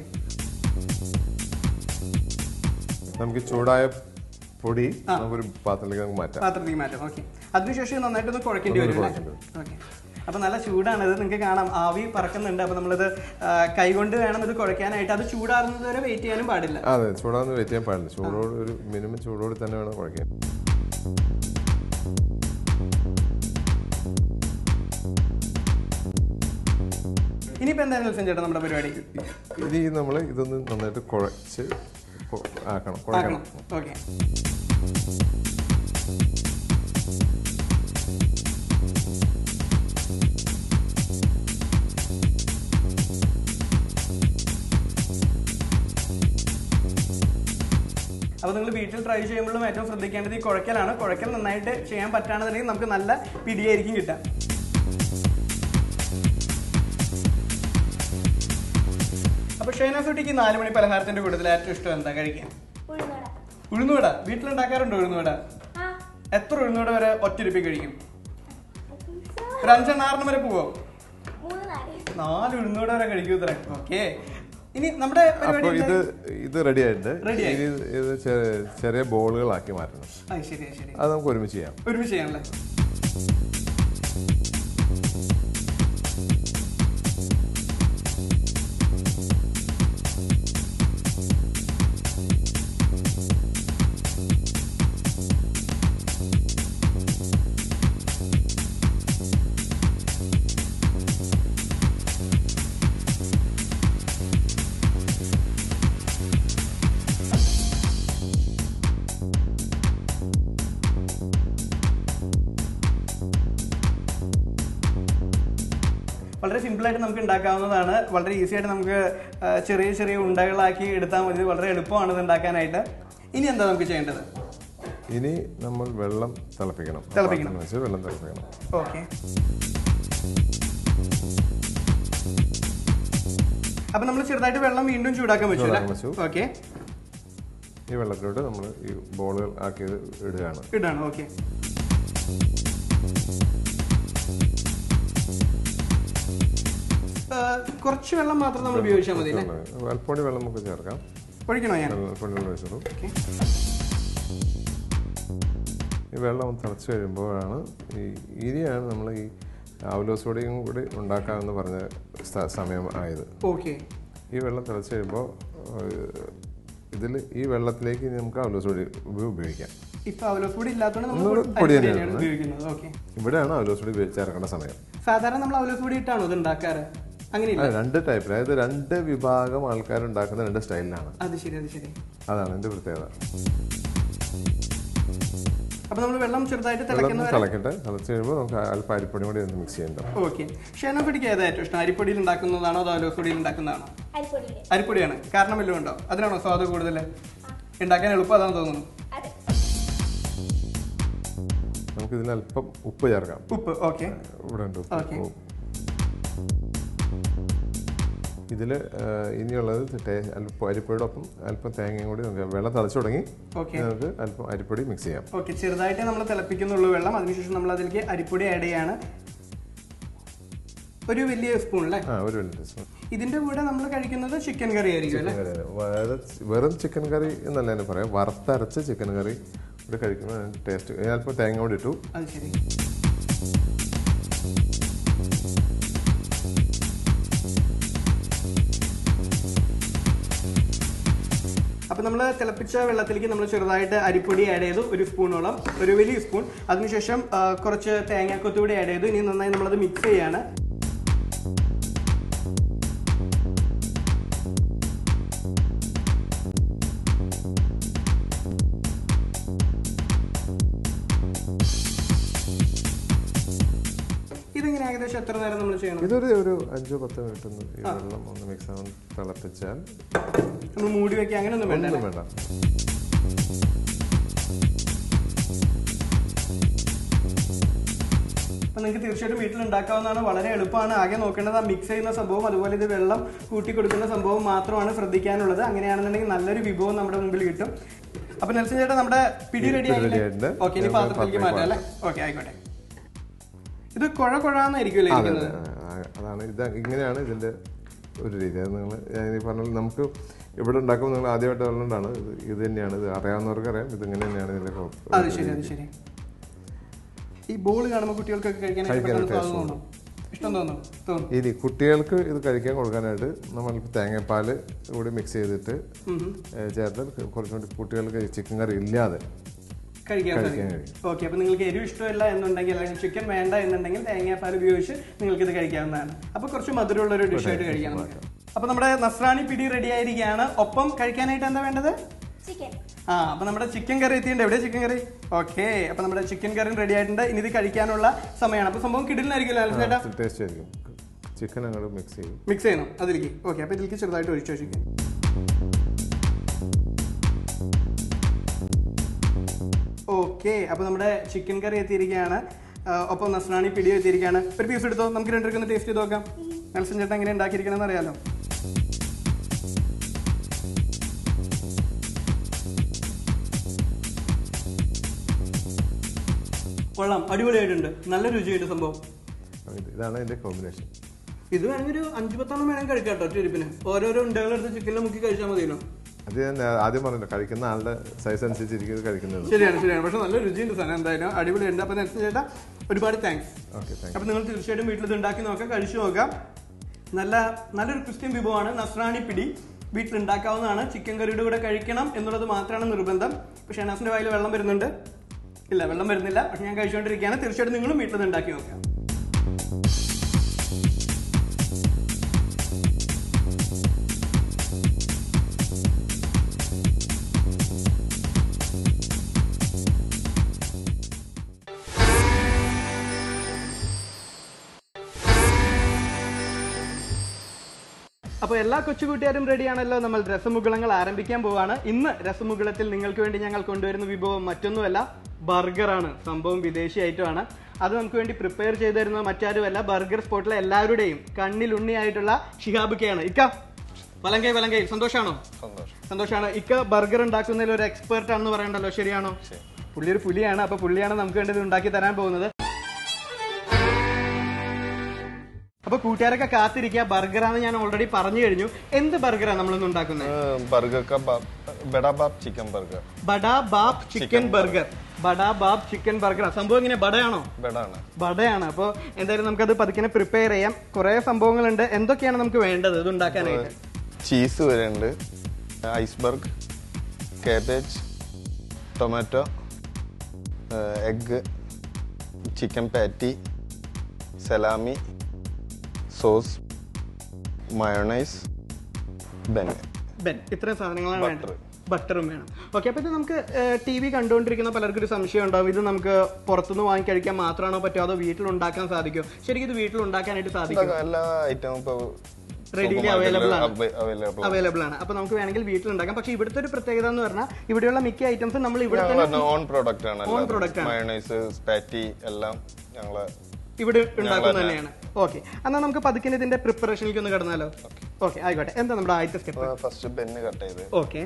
നമുക്ക് ചൂടായ പൊടി നമുക്കൊരു പാത്രത്തിലേക്ക് നമുക്ക് മാറ്റാം. പാത്രത്തിലേക്ക് മാറ്റാം. ഓക്കെ, അതിനുശേഷം നന്നായിട്ട് ഒന്ന് കുഴക്കേണ്ടി വരും. ഓക്കെ, അപ്പൊ നല്ല ചൂടാണ് ഇത്, നിങ്ങൾക്ക് കാണാം ആവി പറക്കുന്നുണ്ട്. അപ്പൊ നമ്മളിത് കൈകൊണ്ട് വേണം ഇത് കുഴക്കാനായിട്ട്. അത് ചൂടാറുന്നത് വരെ വെയിറ്റ് ചെയ്യാനും പാടില്ല. അതെ, ചൂടാന്ന് വെയിറ്റ് ചെയ്യാൻ പാടില്ല. ചൂടോട് ഒരു മിനിമം ചൂടോട് തന്നെ വേണം കുഴക്കാൻ. ഇനിയിപ്പോ എന്താ നെൽസൺ ചേട്ടാ നമ്മുടെ പരിപാടി? ഇനി നമ്മൾ ഇതൊന്ന് നന്നായിട്ട് കുഴച്ച് ആക്കണം, കുഴക്കണം. ഓക്കെ, അപ്പോൾ നിങ്ങൾ വീട്ടിൽ ട്രൈ ചെയ്യുമ്പോഴും ഏറ്റവും ശ്രദ്ധിക്കേണ്ടത് ഈ കുഴക്കലാണ്. കുഴക്കൽ നന്നായിട്ട് ചെയ്യാൻ പറ്റുകയാണെന്നുണ്ടെങ്കിൽ നമുക്ക് നല്ല പിടിയായിരിക്കും കിട്ടുക. അപ്പൊ ഷൈനാസുട്ടിക്ക് നാല് മണി പലഹാരത്തിന്റെ കൂട്ടത്തിൽ ഏറ്റവും ഇഷ്ടം എന്താ കഴിക്കാൻ? ഉഴുന്നുവട. വീട്ടിലുണ്ടാക്കാറുണ്ടോ ഉഴുന്നുവട? എത്ര ഉഴുന്നുവട വരെ ഒറ്റരുപ്പി കഴിക്കും? ഒരു അഞ്ചെണ്ണാറിന് വരെ പോവോ? നാല് ഉഴുന്നുവട വരെ കഴിക്കൂ ഇത്ര. ഓക്കെ, ഇനി നമ്മുടെ ഇത് ഇത് റെഡി ആയിട്ട് ഇത് ചെറിയ ബോളുകളാക്കി മാറ്റണം. അത് നമുക്ക് ഒരുമിച്ച് ചെയ്യാം. ഒരുമിച്ച് ചെയ്യാമല്ലേ? വളരെ സിമ്പിളായിട്ട് നമുക്ക് ഉണ്ടാക്കാവുന്നതാണ്. വളരെ ഈസി ആയിട്ട് നമുക്ക് ചെറിയ ചെറിയ ഉണ്ടകളാക്കി എടുത്താൽ മതി. വളരെ എളുപ്പമാണ് ഇത് ഉണ്ടാക്കാനായിട്ട്. ഇനി എന്താ നമുക്ക് ചെയ്യേണ്ടത്? ഇനി നമ്മൾ വെള്ളം തിളപ്പിക്കണം. തിളപ്പിക്കണം വെള്ളം തിളപ്പിക്കണം. ഓക്കെ, അപ്പൊ നമ്മൾ ചെറുതായിട്ട് വെള്ളം വീണ്ടും ചൂടാക്കാൻ പറ്റും. ഓക്കെ, ഈ വെള്ളത്തിലോട്ട് നമ്മൾ ഈ ബോളുകൾ ആക്കിയത് ഇടുകയാണ് ഇടാണ് ഓക്കെ. കുറച്ച് വെള്ളം മാത്രം നമ്മൾ ഉപയോഗിച്ചാൽ മതി. അല്പൊടി വെള്ളം നമുക്ക് ചേർക്കാം. ഒഴിക്കണോ ഞാൻ? ഈ വെള്ളം തിളച്ച് കഴിയുമ്പോഴാണ് ഈ ഇനിയാണ് നമ്മൾ ഈ അവലോസുപൊടിയും കൂടി ഉണ്ടാക്കാമെന്ന് പറഞ്ഞ സമയം ആയത്. ഓക്കെ. ഈ വെള്ളം തിളച്ച് കഴിയുമ്പോൾ ഇതിൽ ഈ വെള്ളത്തിലേക്ക് നമുക്ക് അവലോസുപൊടി ഉപയോഗിക്കാം. ഇവിടെയാണ് അവലോസുപൊടി ചേർക്കേണ്ട സമയം. സാധാരണ നമ്മൾ അവലോസുപൊടി ഇട്ടാണോ ഇത് ഉണ്ടാക്കാറ്? അങ്ങനെയില്ല, രണ്ട് ടൈപ്പിൽ, അതായത് രണ്ട് വിഭാഗം ആൾക്കാർ ഉണ്ടാക്കുന്ന രണ്ട് സ്റ്റൈലിലാണ്. അത് ശരി, അത് ശരി. അതാണ് എന്റെ പ്രത്യേകത. അപ്പൊ നമ്മൾ വെള്ളം ചെറുതായിട്ട് തിളക്കട്ടെ. തിളച്ച് കഴിയുമ്പോൾ നമുക്ക് അല്പം അരിപ്പൊടി കൂടി ഒന്ന് മിക്സ് ചെയ്യണം. ഓക്കെ. ഷെനോഫിഡിക്ക് ഏതാ ഏറ്റവും ഇഷ്ടം? അരിപ്പൊടിയിൽ ഉണ്ടാക്കുന്നതാണോ അതോ അവലോസുപൊടിയിൽ ഉണ്ടാക്കുന്നതാണോ? അരിപ്പൊടിയാണ്. കാരണം വല്ലതും ഉണ്ടോ? അതിനാണോ സ്വാദ് കൂടുതൽ? ഉണ്ടാക്കാൻ എളുപ്പം അതാണെന്ന് തോന്നുന്നു. നമുക്ക് ഇതിൽ അല്പം ഉപ്പ് ചേർക്കാം. ഉപ്പ്, ഓക്കെ. ഇവിടെ ഉണ്ട്. ഇതിൽ ഇനിയുള്ളത് അല്പം അരിപ്പൊടിയുടെ ഒപ്പം അല്പം തേങ്ങയും കൂടി നമുക്ക് വെള്ളം തിളച്ചു തുടങ്ങി നമുക്ക് അല്പം അരിപ്പൊടി മിക്സ് ചെയ്യാം. ഓക്കെ. ചെറുതായിട്ട് നമ്മൾ തിളപ്പിക്കുന്നുള്ളൂ വെള്ളം. അതിനുശേഷം നമ്മൾ അതിലേക്ക് അരിപ്പൊടി ആഡ് ചെയ്യാണ്. ഒരു വലിയ സ്പൂൺ അല്ലേ? ആ, ഒരു വലിയ സ്പൂൺ. ഇതിന്റെ കൂടെ നമ്മൾ കഴിക്കുന്നത് ചിക്കൻ കറി ആയിരിക്കും അല്ലേ? വെറും ചിക്കൻ കറി എന്നല്ല തന്നെ പറയാം, വറുത്തരച്ച ചിക്കൻ കറി ഇവിടെ കഴിക്കുന്ന ടേസ്റ്റ്. അല്പം തേങ്ങ കൂടി ഇട്ടു. അത് ശരി. അപ്പോൾ നമ്മൾ തിളപ്പിച്ച വെള്ളത്തിലേക്ക് നമ്മൾ ചെറുതായിട്ട് അരിപ്പൊടി ആഡ് ചെയ്തു, ഒരു സ്പൂണോളം, ഒരു വലിയ സ്പൂൺ. അതിനുശേഷം കുറച്ച് തേങ്ങാക്കൊത്തുകൂടി ആഡ് ചെയ്തു. ഇനി നന്നായി നമ്മളത് മിക്സ് ചെയ്യാണ്. ഇതിങ്ങനെ ഏകദേശം എത്ര നേരം നമ്മൾ ചെയ്യണം? ഇതൊരു ഒരു അഞ്ചോ പത്തോ മിനിറ്റ് ഒന്ന് ഈ വെള്ളം ഒന്ന് മിക്സ് ആവാൻ തിളപ്പിച്ചാൽ നമ്മൾ മൂടി വെക്കുക, അങ്ങനെയൊന്നും വേണ്ട. വേണ്ട. അപ്പം നിങ്ങൾക്ക് തീർച്ചയായിട്ടും വീട്ടിൽ ഉണ്ടാക്കാവുന്നതാണ്. വളരെ എളുപ്പമാണ്. ആകെ നോക്കേണ്ടത് ആ മിക്സ് ചെയ്യുന്ന സംഭവം, അതുപോലെ ഇത് വെള്ളം കൂട്ടി കൊടുക്കുന്ന സംഭവം മാത്രമാണ് ശ്രദ്ധിക്കാനുള്ളത്. അങ്ങനെയാണെന്നുണ്ടെങ്കിൽ നല്ലൊരു വിഭവം നമ്മുടെ മുമ്പിൽ കിട്ടും. അപ്പം നെൽസൺ ചേട്ടാ, നമ്മുടെ പിടി റെഡി ആയില്ലേ? ഓക്കെ, ഇനി പാത്രത്തിലേക്ക് മാറ്റാം അല്ലേ? ഓക്കെ, ആയിക്കോട്ടെ. ഇത് കുഴ കുഴാന്നായിരിക്കുമല്ലോ ഇരിക്കുന്നത്? അതാണ്, ഇത് ഇങ്ങനെയാണ് ഇതിന്റെ ഒരു രീതി. അത് നിങ്ങൾ ഞാൻ പറഞ്ഞാൽ നമുക്ക് ഇവിടെ ഉണ്ടാക്കുമ്പോൾ നിങ്ങൾ ആദ്യമായിട്ട് പറഞ്ഞുകൊണ്ടാണ് ഇത് തന്നെയാണ്. ഇത് അറിയാവുന്നവർക്ക് അറിയാം, ഇത് ഇങ്ങനെ തന്നെയാണ് ഇതിന്റെ കുഴപ്പം. അത് ശരി, അത് ശരി. ഈ ബോൾ കാണുമ്പോൾ കുട്ടികൾക്കൊക്കെ കഴിക്കാൻ ഇഷ്ടം തോന്നുന്നു. ഇനി കുട്ടികൾക്ക് ഇത് കഴിക്കാൻ കൊടുക്കാനായിട്ട് നമ്മൾ തേങ്ങാപ്പാല് കൂടി മിക്സ് ചെയ്തിട്ട് ചേർത്ത് കുറച്ചും കൂടി കുട്ടികൾക്ക് ചിക്കൻ കറി ഇല്ലാതെ കഴിക്കാൻ സാധിക്കും. ഓക്കെ. അപ്പൊ നിങ്ങൾക്ക് എരിവ് ഇഷ്ടമല്ല എന്നുണ്ടെങ്കിൽ, അല്ലെങ്കിൽ ചിക്കൻ വേണ്ട എന്നുണ്ടെങ്കിൽ തേങ്ങാപ്പാൽ ഉപയോഗിച്ച് നിങ്ങൾക്ക് ഇത് കഴിക്കാവുന്നതാണ്. അപ്പൊ കുറച്ച് മധുരമുള്ള ഒരു ഡിഷായിട്ട് കഴിക്കാൻ നമുക്ക്. അപ്പൊ നമ്മുടെ നസ്രാണി പിടി റെഡി ആയിരിക്കുകയാണ്. ഒപ്പം കഴിക്കാനായിട്ട് എന്താ വേണ്ടത്? ആ, അപ്പൊ നമ്മുടെ ചിക്കൻ കറി എത്തിയിട്ടുണ്ട്. എവിടെ ചിക്കൻ കറി? ഓക്കെ. അപ്പൊ നമ്മുടെ ചിക്കൻ കറി റെഡി ആയിട്ടുണ്ട്. ഇനി ഇത് കഴിക്കാനുള്ള സമയമാണ്. അപ്പൊ സംഭവം കിടിലായിരിക്കുമല്ലോ ചേട്ടാ? ചിക്കൻ മിക്സ് ചെയ്യും മിക്സ് ചെയ്യണം അതിലേക്ക്. ഓക്കെ. അപ്പൊ ഇതിലേക്ക് ചെറുതായിട്ട് ഒഴിച്ചു ചിക്കൻ. ഓക്കെ. അപ്പൊ നമ്മുടെ ചിക്കൻ കറി എത്തിയിരിക്കുകയാണ്. ഒപ്പം നസ്രാണി പിടി എത്തിയിരിക്കുകയാണ്. ഒരു പീസ് എടുത്തോ, നമുക്ക് രണ്ടുപേർക്കൊന്ന് ടേസ്റ്റ് ചെയ്ത് നോക്കാം. നെൽസൺ ചേട്ടൻ എങ്ങനെ ഉണ്ടാക്കിയിരിക്കണമെന്ന് അറിയാലോ. കൊള്ളാം, അടിപൊളിയായിട്ടുണ്ട്. നല്ല രുചിയായിട്ട് സംഭവം. ഇതാണ് ഇതിന്റെ കോമ്പിനേഷൻ. ഇത് വേണമെങ്കിൽ ഒരു അഞ്ചു പത്തെണ്ണം വേണം കഴിക്കാം കേട്ടോ. ചെരുപ്പിന് ഓരോരോ ഉണ്ടകളെടുത്ത് ചിക്കനിൽ മുക്കി കഴിച്ചാൽ മതിയല്ലോ. അത് ഞാൻ ആദ്യം പറഞ്ഞല്ലോ, കഴിക്കുന്ന ആളുടെ സൈസ് അനുസരിച്ചിരിക്കും കഴിക്കുന്നത്. ശരിയാണ്, ശരിയാണ്. പക്ഷെ നല്ല രുചിയുണ്ട് സാധനം, എന്തായാലും അടിപൊളിയുണ്ട്. അപ്പൊ നെൽസൺ ചേട്ടാ, ഒരുപാട് താങ്ക്സ്. അപ്പൊ നിങ്ങൾ തീർച്ചയായിട്ടും വീട്ടിൽ ഇത് ഉണ്ടാക്കി നോക്കാം, കഴിച്ചു നോക്കാം. നല്ല നല്ലൊരു ക്രിസ്ത്യൻ വിഭവമാണ് നസ്രാണി പിടി. വീട്ടിലുണ്ടാക്കാവുന്നതാണ്. ചിക്കൻ കറിയുടെ കൂടെ കഴിക്കണം എന്നുള്ളത് മാത്രമാണ് നിർബന്ധം. പക്ഷെ ഷെനാസിന്റെ വായിൽ വെള്ളം വരുന്നുണ്ട്. ഇല്ല, വെള്ളം വരുന്നില്ല. പക്ഷെ ഞാൻ കഴിച്ചുകൊണ്ടിരിക്കുകയാണ്. തീർച്ചയായിട്ടും നിങ്ങളും വീട്ടിൽ ഇത് ഉണ്ടാക്കി നോക്കാം. അപ്പോൾ എല്ലാ കൊച്ചുകൂട്ടുകാരും റെഡിയാണല്ലോ. നമ്മൾ രസമുകുളങ്ങൾ ആരംഭിക്കാൻ പോവാണ്. ഇന്ന് രസമുകുളത്തിൽ നിങ്ങൾക്ക് വേണ്ടി ഞങ്ങൾ കൊണ്ടുവരുന്ന വിഭവം മറ്റൊന്നുമല്ല, ബർഗറാണ്. സംഭവം വിദേശി ഐറ്റമാണ്. അത് നമുക്ക് വേണ്ടി പ്രിപ്പയർ ചെയ്തു തരുന്നത് മറ്റാരുമല്ല, ബർഗർ സ്പോട്ടിലെ എല്ലാവരുടെയും കണ്ണിലുണ്ണിയായിട്ടുള്ള ഷിഹാബ് കെയാണ്. ഇക്ക വലങ്കൈ വലങ്കൈ സന്തോഷാണോ? സന്തോഷാണ്. ഇക്ക ബർഗർ ഉണ്ടാക്കുന്നതിൽ ഒരു എക്സ്പെർട്ട് ആണെന്ന് പറയണ്ടല്ലോ, ശരിയാണോ? പുള്ളി ഒരു പുലിയാണ്. അപ്പൊ പുള്ളിയാണ് നമുക്ക് വേണ്ടി ഇത് ഉണ്ടാക്കി തരാൻ പോകുന്നത്. അപ്പൊ കൂട്ടുകാരൊക്കെ കാത്തിരിക്കുക. ബർഗറാണ് ഞാൻ ഓൾറെഡി പറഞ്ഞു കഴിഞ്ഞു. എന്ത് ബർഗറാണ് നമ്മളിന്ന് ഉണ്ടാക്കുന്നത്? Burger Bada Bab chicken burger. Bada Bab chicken burger. Bada Bab chicken burger. സംഭവം ഇങ്ങനെ ബടയാണോ? ബഡാണ്. ബടയാണ്. അപ്പോൾ എന്തായാലും നമുക്കത് പതുക്കെ പ്രിപ്പയർ ചെയ്യാം. കുറെ സംഭവങ്ങളുണ്ട്. എന്തൊക്കെയാണ് നമുക്ക് വേണ്ടത് ഇത് ഉണ്ടാക്കാനായിട്ട്? ചീസ് വരുന്നുണ്ട്, iceberg, cabbage, tomato, egg, chicken patty, salami, sauce, mayonnaise, bun. Bun ഇത്രയും സാധനങ്ങളാണ് വേണ്ടത്. ബട്ടറും വേണം. ഓക്കെ. അപ്പോൾ ഇത് നമുക്ക് ടി വി കണ്ടുകൊണ്ടിരിക്കുന്ന പലർക്കും ഒരു സംശയം ഉണ്ടാവും, ഇത് നമുക്ക് പുറത്തുനിന്ന് വാങ്ങി കഴിക്കാൻ മാത്രമാണോ പറ്റുമോ അതോ വീട്ടിൽ ഉണ്ടാക്കാൻ സാധിക്കുമോ? ശരിക്കും ഇത് വീട്ടിൽ ഉണ്ടാക്കാനായിട്ട് സാധിക്കും. എല്ലാ ഐറ്റവും ഇപ്പോൾ റെഡിലി അവൈലബിൾ ആണ് അവൈലബിൾ ആണ് അപ്പൊ നമുക്ക് വേണമെങ്കിൽ വീട്ടിൽ ഉണ്ടാക്കാം. പക്ഷെ ഇവിടുത്തെ ഒരു പ്രത്യേകത എന്ന് പറഞ്ഞാൽ ഇവിടെയുള്ള മിക്ക ഐറ്റംസും നമ്മൾ ഇവിടെ ഓൺ പ്രോഡക്റ്റ് ആണ്. ഓൺ പ്രോഡക്റ്റ് ആണ്. മയോണൈസ്, പാറ്റി എല്ലാം ഞങ്ങള് ഇവിടെ ഉണ്ടാക്കുന്നത് തന്നെയാണ്. ഓക്കെ. എന്നാൽ നമുക്ക് പതുക്കെ ഇതിന്റെ പ്രിപ്പറേഷനിലേക്ക് ഒന്ന് കടന്നാലോ? ഓക്കെ, ആയിക്കോട്ടെ. എന്താ നമ്മുടെ ആദ്യത്തെ സ്റ്റെപ്പ്? ഫസ്റ്റ് ബെന്ന് കട്ട് ചെയ്ത്. ഓക്കെ.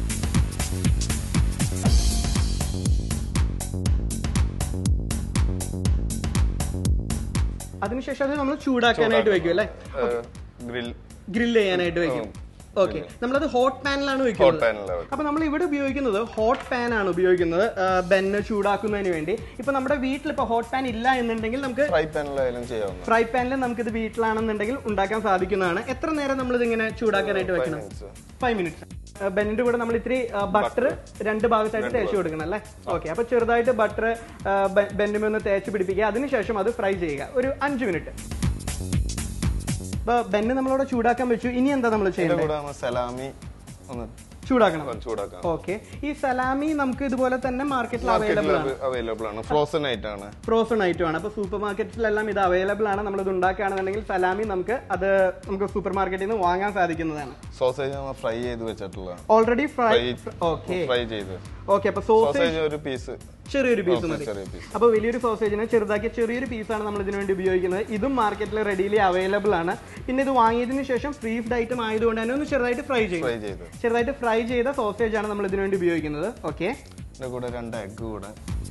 അതിനുശേഷം അത് നമ്മൾ ചൂടാക്കാനായിട്ട് വെക്കും അല്ലേ? ഗ്രിൽ ചെയ്യാനായിട്ട് വെക്കും. ഓക്കെ. നമ്മളത് ഹോട്ട് പാനിലാണ് വെക്കുന്നത്. അപ്പൊ നമ്മൾ ഇവിടെ ഉപയോഗിക്കുന്നത് ഹോട്ട് പാൻ ആണ് ഉപയോഗിക്കുന്നത് ബെന്ന് ചൂടാക്കുന്നതിന് വേണ്ടി. ഇപ്പൊ നമ്മുടെ വീട്ടിൽ ഇപ്പൊ ഹോട്ട് പാൻ ഇല്ല എന്നുണ്ടെങ്കിൽ നമുക്ക് ഫ്രൈ പാനിലായാലും ചെയ്യാം. ഫ്രൈ പാനിൽ നമുക്ക് ഇത് വീട്ടിലാണെന്നുണ്ടെങ്കിൽ ഉണ്ടാക്കാൻ സാധിക്കുന്നതാണ്. എത്ര നേരം നമ്മൾ ഇതിങ്ങനെ ചൂടാക്കാനായിട്ട് വെക്കണം? Five minutes. ബെന്നിന്റെ കൂടെ നമ്മൾ ഇത്തിരി ബട്ടർ രണ്ട് ഭാഗത്തായിട്ട് തേച്ച് കൊടുക്കണം അല്ലേ? ഓക്കെ. അപ്പൊ ചെറുതായിട്ട് ബട്ടർ ബെന്നിൽ ഒന്ന് തേച്ച് പിടിപ്പിക്കുക. അതിനുശേഷം അത് ഫ്രൈ ചെയ്യുക ഒരു അഞ്ച് മിനിറ്റ്. അപ്പൊ ബെന്ന് നമ്മളോട് ചൂടാക്കാൻ വെച്ചു. ഇനി എന്താ നമ്മൾ ചെയ്യുന്നത്? സലാമി ചൂടാക്കണം. ഓക്കെ. ഈ സലാമി നമുക്ക് ഇതുപോലെ തന്നെ മാർക്കറ്റിൽ അവൈലബിൾ ആണ്. അവൈലബിൾ ആണ്. ഫ്രോസൺ ഐറ്റം ഫ്രോസൺ ഐറ്റം ആണ്. അപ്പൊ സൂപ്പർ മാർക്കറ്റിലെല്ലാം ഇത് അവൈലബിൾ ആണ്. നമ്മൾ ഇത് ഉണ്ടാക്കുകയാണെന്നുണ്ടെങ്കിൽ സലാമി നമുക്ക് അത് നമുക്ക് സൂപ്പർ മാർക്കറ്റിൽ നിന്ന് വാങ്ങാൻ സാധിക്കുന്നതാണ്. സോസേജ് ഫ്രൈ ചെയ്ത് വെച്ചിട്ടുള്ള ഓൾറെഡി ഫ്രൈ. ഓക്കെ. ഫ്രൈ ചെയ്ത്. ഓക്കെ. അപ്പൊ സോസേജ് ഒരു പീസ്, ചെറിയൊരു പീസ് മതി. അപ്പൊ വലിയൊരു സോസേജിന് ചെറുതാക്കിയ ചെറിയൊരു പീസാണ് നമ്മൾ ഇതിനു വേണ്ടി ഉപയോഗിക്കുന്നത്. ഇതും മാർക്കറ്റിൽ റെഡിലി അവൈലബിൾ ആണ്. പിന്നെ ഇത് വാങ്ങിയതിനു ശേഷം ഫ്രീസ്ഡ് ഐറ്റം ആയതുകൊണ്ട് തന്നെ ഒന്ന് ചെറുതായിട്ട് ഫ്രൈ ചെയ്യും. ചെറുതായിട്ട് ഫ്രൈ ചെയ്ത സോസേജ് ആണ് നമ്മൾ ഇതിനു വേണ്ടി ഉപയോഗിക്കുന്നത്. ഓക്കെ. കൂടെ രണ്ട് എഗ് കൂടെ.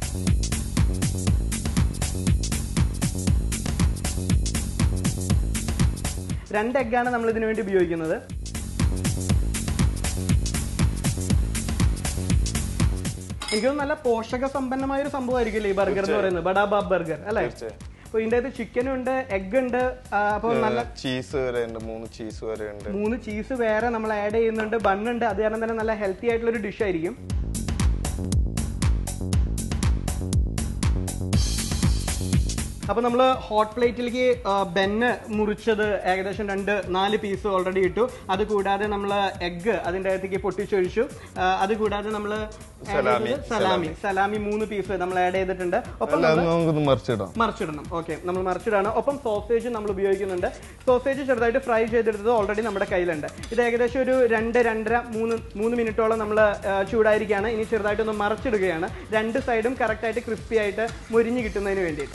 രണ്ട് എഗ്ഗാണ് നമ്മൾ ഇതിനു വേണ്ടി ഉപയോഗിക്കുന്നത്. എനിക്കൊന്നും നല്ല പോഷക സമ്പന്നമായ ഒരു സംഭവമായിരിക്കില്ലേ ഈ ബർഗർ എന്ന് പറയുന്നത്, ബഡാ ബാബ് ബർഗർ അല്ലേ? അപ്പൊ ഇതിന്റെ അകത്ത് ചിക്കനും ഉണ്ട്, എഗ് ഉണ്ട്, അപ്പൊ നല്ല ചീസ് വരെ ഉണ്ട്. മൂന്ന് ചീസ് വരെ ഉണ്ട്. മൂന്ന് ചീസ് വേറെ നമ്മൾ ആഡ് ചെയ്യുന്നുണ്ട്. ബണ്ണുണ്ട്. അത് കാരണം തന്നെ നല്ല ഹെൽത്തി ആയിട്ടുള്ള ഒരു ഡിഷ് ആയിരിക്കും. അപ്പൊ നമ്മള് ഹോട്ട് പ്ലേറ്റിലേക്ക് ബെന്ന് മുറിച്ചത് ഏകദേശം രണ്ട് നാല് പീസ് ഓൾറെഡി ഇട്ടു. അത് കൂടാതെ നമ്മള് എഗ് അതിന്റെ അകത്തേക്ക് പൊട്ടിച്ചൊഴിച്ചു. അത് കൂടാതെ നമ്മള് സലാമി സലാമി മൂന്ന് പീസ് നമ്മൾ ആഡ് ചെയ്തിട്ടുണ്ട്. ഒപ്പം മറിച്ചിടണം. ഓക്കെ. നമ്മൾ മറിച്ചിടാണ്. ഒപ്പം സോസേജ് നമ്മൾ ഉപയോഗിക്കുന്നുണ്ട്. സോസേജ് ചെറുതായിട്ട് ഫ്രൈ ചെയ്തെടുത്തത് ഓൾറെഡി നമ്മുടെ കയ്യിലുണ്ട്. ഇത് ഏകദേശം ഒരു രണ്ട് രണ്ടര മൂന്ന് മൂന്ന് മിനിറ്റോളം നമ്മൾ ചൂടായിരിക്കുകയാണ്. ഇനി ചെറുതായിട്ടൊന്ന് മറിച്ചിടുകയാണ്. രണ്ട് സൈഡും കറക്റ്റ് ആയിട്ട് ക്രിസ്പി ആയിട്ട് മുരിഞ്ഞ് കിട്ടുന്നതിന് വേണ്ടിയിട്ട്.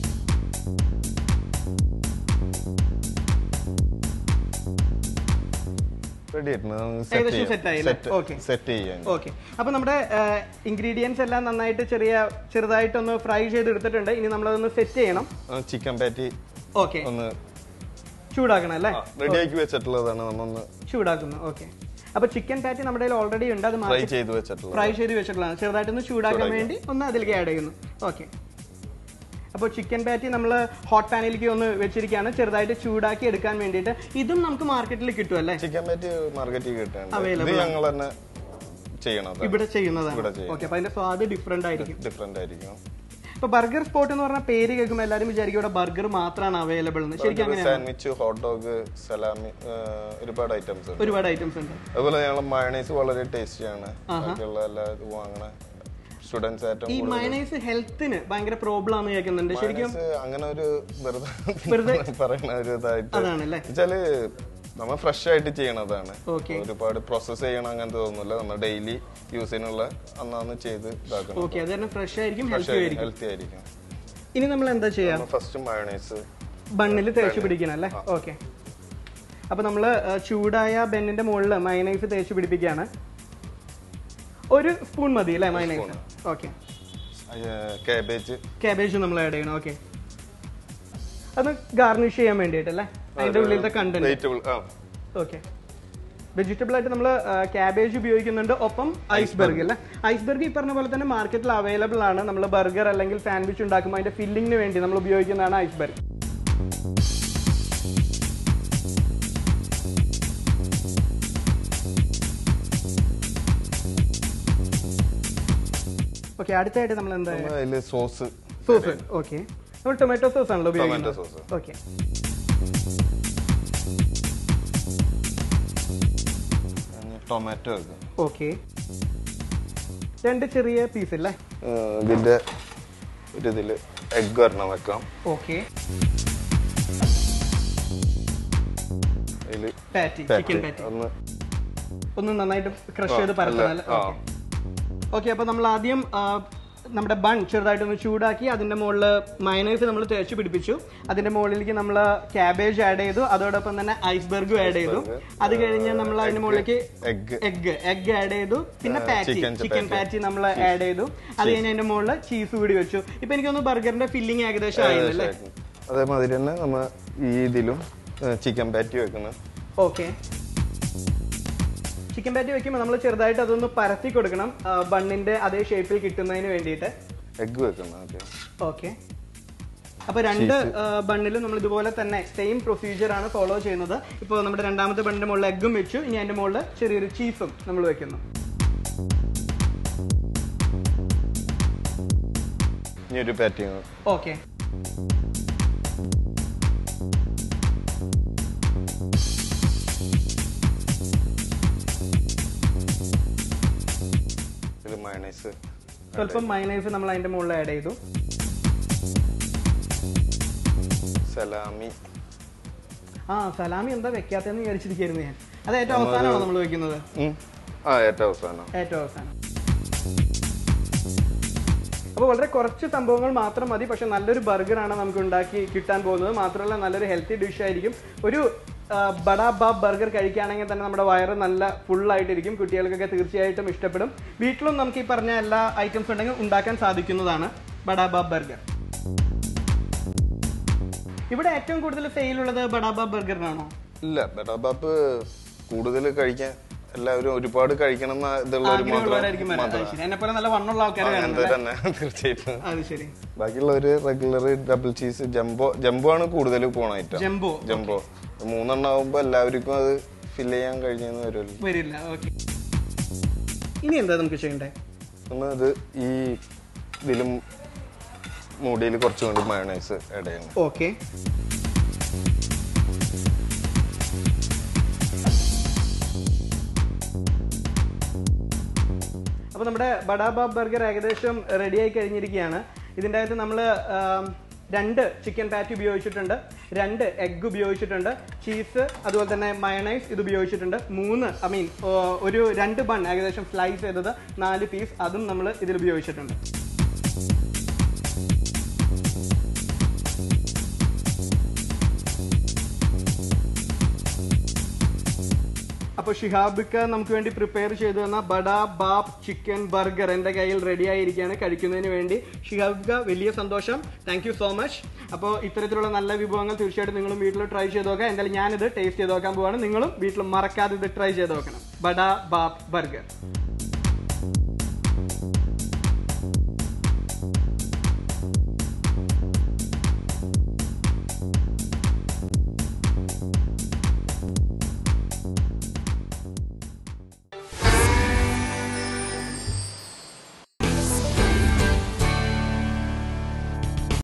അപ്പൊ നമ്മുടെ ഇൻഗ്രീഡിയൻസ് എല്ലാം നന്നായിട്ട് ചെറിയ ചെറുതായിട്ടൊന്ന് ഫ്രൈ ചെയ്തെടുത്തിട്ടുണ്ട്. ഇനി നമ്മളതൊന്ന് സെറ്റ് ചെയ്യണം. ചിക്കൻ പാറ്റി ഓക്കെ ഒന്ന് ചൂടാക്കണം അല്ലേ? റെഡിയാക്കി വെച്ചിട്ടുള്ളതാണ് നമ്മൾ ചൂടാക്കുന്നത്. ഓക്കെ. അപ്പൊ ചിക്കൻ പാറ്റി നമ്മുടെ ഓൾറെഡി ഉണ്ട്. അത് ഫ്രൈ ചെയ്ത് വെച്ചിട്ടുള്ള ഫ്രൈ ചെയ്ത് വെച്ചിട്ടുള്ളതാണ്. ചെറുതായിട്ടൊന്ന് ചൂടാക്കാൻ വേണ്ടി ഒന്ന് അതിലേക്ക് ആഡ് ചെയ്യുന്നു. ഓക്കെ. അപ്പോൾ ചിക്കൻ പാറ്റി നമ്മൾ ഹോട്ട് പാനിലേക്ക് ഒന്ന് വെച്ചിരിക്കുകയാണ് ചെറുതായിട്ട് ചൂടാക്കി എടുക്കാൻ വേണ്ടിയിട്ട്. ഇതും നമുക്ക് മാർക്കറ്റിൽ കിട്ടും അല്ലേ? ചിക്കൻ പാറ്റി മാർക്കറ്റിൽ കിട്ടും. അവൈലബിൾ ഞങ്ങൾ തന്നെ ചെയ്യണം. ഇവിടെ ചെയ്യുന്നതാണ്. ഓക്കെ. അപ്പോൾ അതിന്റെ സ്വാദ് ഡിഫറെന്റ് ആയിരിക്കും. ഡിഫറെന്റ് ആയിരിക്കും. ഇപ്പൊ ബർഗർ സ്പോട്ട് എന്ന് പറഞ്ഞ പേര് കേൾക്കുമ്പോൾ എല്ലാവരും വിചാരിക്കും ഇവിടെ ബർഗർ മാത്രമാണ് അവൈലബിൾ എന്ന്. ശരിക്കും അങ്ങനെയാണ്. സാൻഡ്വിച്ച്, ഹോട്ട് ഡോഗ്, സലാമി, ഒരുപാട് ഐറ്റംസ് ഉണ്ട്. ഒരുപാട് ഐറ്റംസ് ഉണ്ട്. അതുപോലെ ഞങ്ങൾ മയോണൈസ് വളരെ ടേസ്റ്റിയാണ്. ബാക്കിയുള്ള എല്ലാ വാങ്ങണ സ്റ്റുഡൻസ് ഈ മയോണൈസ് ഹെൽത്തിന് ഭയങ്കര പ്രോബ്ലം ആണ് കേൾക്കുന്നുണ്ട്. ശരിക്കും അങ്ങനെ ഒരു വെറുതെ പറയുന്ന ഒരു ഇതായിട്ട് വെച്ചാല് നമ്മൾ ഫ്രഷ് ആയിട്ട് ചെയ്യണതാണ്. ഒരുപാട് പ്രോസസ് ചെയ്യണം അങ്ങനത്തെ തോന്നുന്നില്ല. നമ്മൾ ഡെയിലി യൂസിനുള്ള അന്നാന്ന് ചെയ്ത് ഇതാക്കണം. ഫ്രഷ് ആയിരിക്കും, ഹെൽത്തി ആയിരിക്കും. ഇനി നമ്മൾ എന്താ ചെയ്യാം? ഫസ്റ്റ് മയോണൈസ് ബണ്ണിൽ തേച്ച് പിടിക്കണം അല്ലേ? ഓക്കെ. അപ്പൊ നമ്മള് ചൂടായ ബെന്നിന്റെ മുകളിൽ മയോണൈസ് തേച്ച് പിടിപ്പിക്കുകയാണ്. ഒരു സ്പൂൺ മതി അല്ലേ മയോണൈസ്? ഓക്കെ. കാബേജ് കാബേജ് നമ്മൾ ആഡ് ചെയ്യണം. ഓക്കെ. അത് ഗാർണിഷ് ചെയ്യാൻ വേണ്ടിയിട്ടല്ലേ അതിന്റെ ഉള്ളിലത്തെ കണ്ടന്റ്. ഓക്കെ, വെജിറ്റബിൾ ആയിട്ട് നമ്മൾ ക്യാബേജ് ഉപയോഗിക്കുന്നുണ്ട്, ഒപ്പം ഐസ്ബർഗ് അല്ലേ. ഐസ്ബർഗ് ഈ പറഞ്ഞ പോലെ തന്നെ മാർക്കറ്റിൽ അവൈലബിൾ ആണ്. നമ്മൾ ബർഗർ അല്ലെങ്കിൽ സാൻഡ്വിച്ച് ഉണ്ടാക്കുമ്പോൾ അതിന്റെ ഫില്ലിങ്ങിന് വേണ്ടി നമ്മൾ ഉപയോഗിക്കുന്നതാണ് ഐസ്ബർഗ്. ഓക്കെ, അടുത്തായിട്ട് നമ്മൾ എന്താ സോസ് സോസ് ഓക്കെ, നമ്മൾ ടൊമാറ്റോ സോസ് ആണല്ലോ ഉപയോഗിക്കുന്നത്. Okay, tomato. ഓക്കെ, രണ്ട് ചെറിയ പീസ് അല്ലേ. ഇതിന്റെ ഒരു ഇതില് എഗ് ഒരെണ്ണം വെക്കാം. ഓക്കെ, ഇതില് പാറ്റി, ചിക്കൻ പാറ്റി ഒന്ന് ഒന്ന് നന്നായിട്ട് ക്രഷ് ചെയ്ത് പരത്തണല്ലേ. ഓക്കെ, അപ്പൊ നമ്മൾ ആദ്യം നമ്മുടെ ബൺ ചെറുതായിട്ടൊന്ന് ചൂടാക്കി അതിന്റെ മുകളിൽ മയണൈസ് നമ്മൾ തേച്ച് പിടിപ്പിച്ചു. അതിന്റെ മുകളിലേക്ക് നമ്മൾ ക്യാബേജ് ആഡ് ചെയ്തു, അതോടൊപ്പം തന്നെ ഐസ്ബർഗും ആഡ് ചെയ്തു. അത് കഴിഞ്ഞ് നമ്മൾ അതിന്റെ മുകളിലേക്ക് എഗ് എഗ് ആഡ് ചെയ്തു, പിന്നെ പാറ്റി, ചിക്കൻ പാറ്റി നമ്മൾ ആഡ് ചെയ്തു. അത് കഴിഞ്ഞ് അതിന്റെ മുകളിൽ ചീസ് കൂടി വെച്ചു. ഇപ്പൊ എനിക്കൊന്ന് ബർഗറിന്റെ ഫില്ലിംഗ് ഏകദേശം ആയല്ലേ. അതേമാതിരി തന്നെ നമ്മൾ ഈ ഇതിലും ചിക്കൻ പാറ്റി വെക്കണം. ഓക്കെ, ചിക്കൻ പാറ്റി വെക്കുമ്പോൾ നമ്മൾ ചെറുതായിട്ട് അതൊന്ന് പരത്തി കൊടുക്കണം ബണ്ണിന്റെ അതേ ഷേപ്പിൽ കിട്ടുന്നതിന് വേണ്ടിയിട്ട്. എഗ് വെക്കണം. ഓക്കെ, അപ്പൊ രണ്ട് ബണ്ണിലും നമ്മൾ ഇതുപോലെ തന്നെ സെയിം പ്രൊസീജിയർ ആണ് ഫോളോ ചെയ്യുന്നത്. ഇപ്പോൾ നമ്മുടെ രണ്ടാമത്തെ ബണ്ണിന്റെ മുകളിൽ എഗ്ഗും വെച്ചു, ഇനി അതിന്റെ മുകളിൽ ചെറിയൊരു ചീസും നമ്മൾ വെക്കുന്നു. ഇനി ഒരു പാറ്റി. ഓക്കെ, സ്വല്പം മയണൈസ് നമ്മൾ അതിന്റെ മുകളിൽ ആഡ് ചെയ്തു. സലാമി. ആ, സലാമി എന്താ വെക്കാത്തെന്ന് വിചാരിച്ചിരിക്കുന്നു ഞാൻ. അത് ഏറ്റവും അവസാനമാണോ നമ്മൾ വെക്കുന്നത്? ഏറ്റവും അവസാനം. ഏറ്റവും അവസാനം. അപ്പോൾ വളരെ കുറച്ച് സംഭവങ്ങൾ മാത്രം മതി, പക്ഷെ നല്ലൊരു ബർഗറാണ് നമുക്ക് ഉണ്ടാക്കി കിട്ടാൻ പോകുന്നത്. മാത്രമല്ല നല്ലൊരു ഹെൽത്തി ഡിഷ് ആയിരിക്കും. ഒരു ബഡാ ബാബ് ബർഗർ കഴിക്കുകയാണെങ്കിൽ തന്നെ നമ്മുടെ വയറ് നല്ല ഫുള്ളായിട്ടിരിക്കും. കുട്ടികൾക്കൊക്കെ തീർച്ചയായിട്ടും ഇഷ്ടപ്പെടും. വീട്ടിലും നമുക്ക് ഈ പറഞ്ഞ എല്ലാ ഐറ്റംസ് ഉണ്ടെങ്കിൽ ഉണ്ടാക്കാൻ സാധിക്കുന്നതാണ് ബഡാ ബാബ് ബർഗർ. ഇവിടെ ഏറ്റവും കൂടുതൽ സെയിൽ ഉള്ളത് ബഡാ ബാബ് ബർഗറിനാണോ? ഇല്ല, ബഡാ ബാബ് കൂടുതൽ കഴിക്കാൻ എല്ലാവരും ഒരുപാട് കഴിക്കണം തീർച്ചയായിട്ടും. ബാക്കിയുള്ളവര് regular double cheese jumbo jumbo ആണ് കൂടുതൽ പോണ ഐറ്റം. ജംബോ ജംബോ മൂന്നെണ്ണം ആവുമ്പോ എല്ലാവർക്കും അത് ഫില്ല് ചെയ്യാൻ കഴിഞ്ഞെന്ന് വരില്ല. ഇനി എന്താ നമുക്ക് ചെയ്യണ്ടേ? ഇത് ഈ ഇതിലും മൂടിയിൽ കുറച്ചുകൊണ്ട് മയോണൈസ് ആഡ് ചെയ്യണം. ഓക്കെ, അപ്പോൾ നമ്മുടെ ബഡാ ബാബ് ബർഗർ ഏകദേശം റെഡി ആയി കഴിഞ്ഞിരിക്കുകയാണ്. ഇതിൻ്റെ അകത്ത് നമ്മൾ രണ്ട് ചിക്കൻ പാറ്റി ഉപയോഗിച്ചിട്ടുണ്ട്, രണ്ട് എഗ് ഉപയോഗിച്ചിട്ടുണ്ട്, ചീസ്, അതുപോലെ തന്നെ മയണൈസ് ഇത് ഉപയോഗിച്ചിട്ടുണ്ട്. മൂന്ന് ഐ മീൻ ഒരു രണ്ട് ബൺ ഏകദേശം സ്ലൈസ് ചെയ്തത് നാല് പീസ് അതും നമ്മൾ ഇതിൽ ഉപയോഗിച്ചിട്ടുണ്ട്. അപ്പോൾ ഷിഹാബിക്ക നമുക്ക് വേണ്ടി പ്രിപ്പയർ ചെയ്തു തന്ന ബഡാ ബാബ് ചിക്കൻ ബർഗർ എൻ്റെ കയ്യിൽ റെഡി ആയിരിക്കുകയാണ് കഴിക്കുന്നതിന് വേണ്ടി. ഷിഹാബിക്ക വലിയ സന്തോഷം, താങ്ക് യു സോ മച്ച്. അപ്പോൾ ഇത്തരത്തിലുള്ള നല്ല വിഭവങ്ങൾ തീർച്ചയായിട്ടും നിങ്ങളും വീട്ടിൽ ട്രൈ ചെയ്ത് നോക്കാം. എന്തായാലും ഞാനിത് ടേസ്റ്റ് ചെയ്ത് നോക്കാൻ പോവാണ്. നിങ്ങളും വീട്ടിൽ മറക്കാതെ ഇത് ട്രൈ ചെയ്ത് നോക്കണം. ബഡാ ബാബ് ബർഗർ.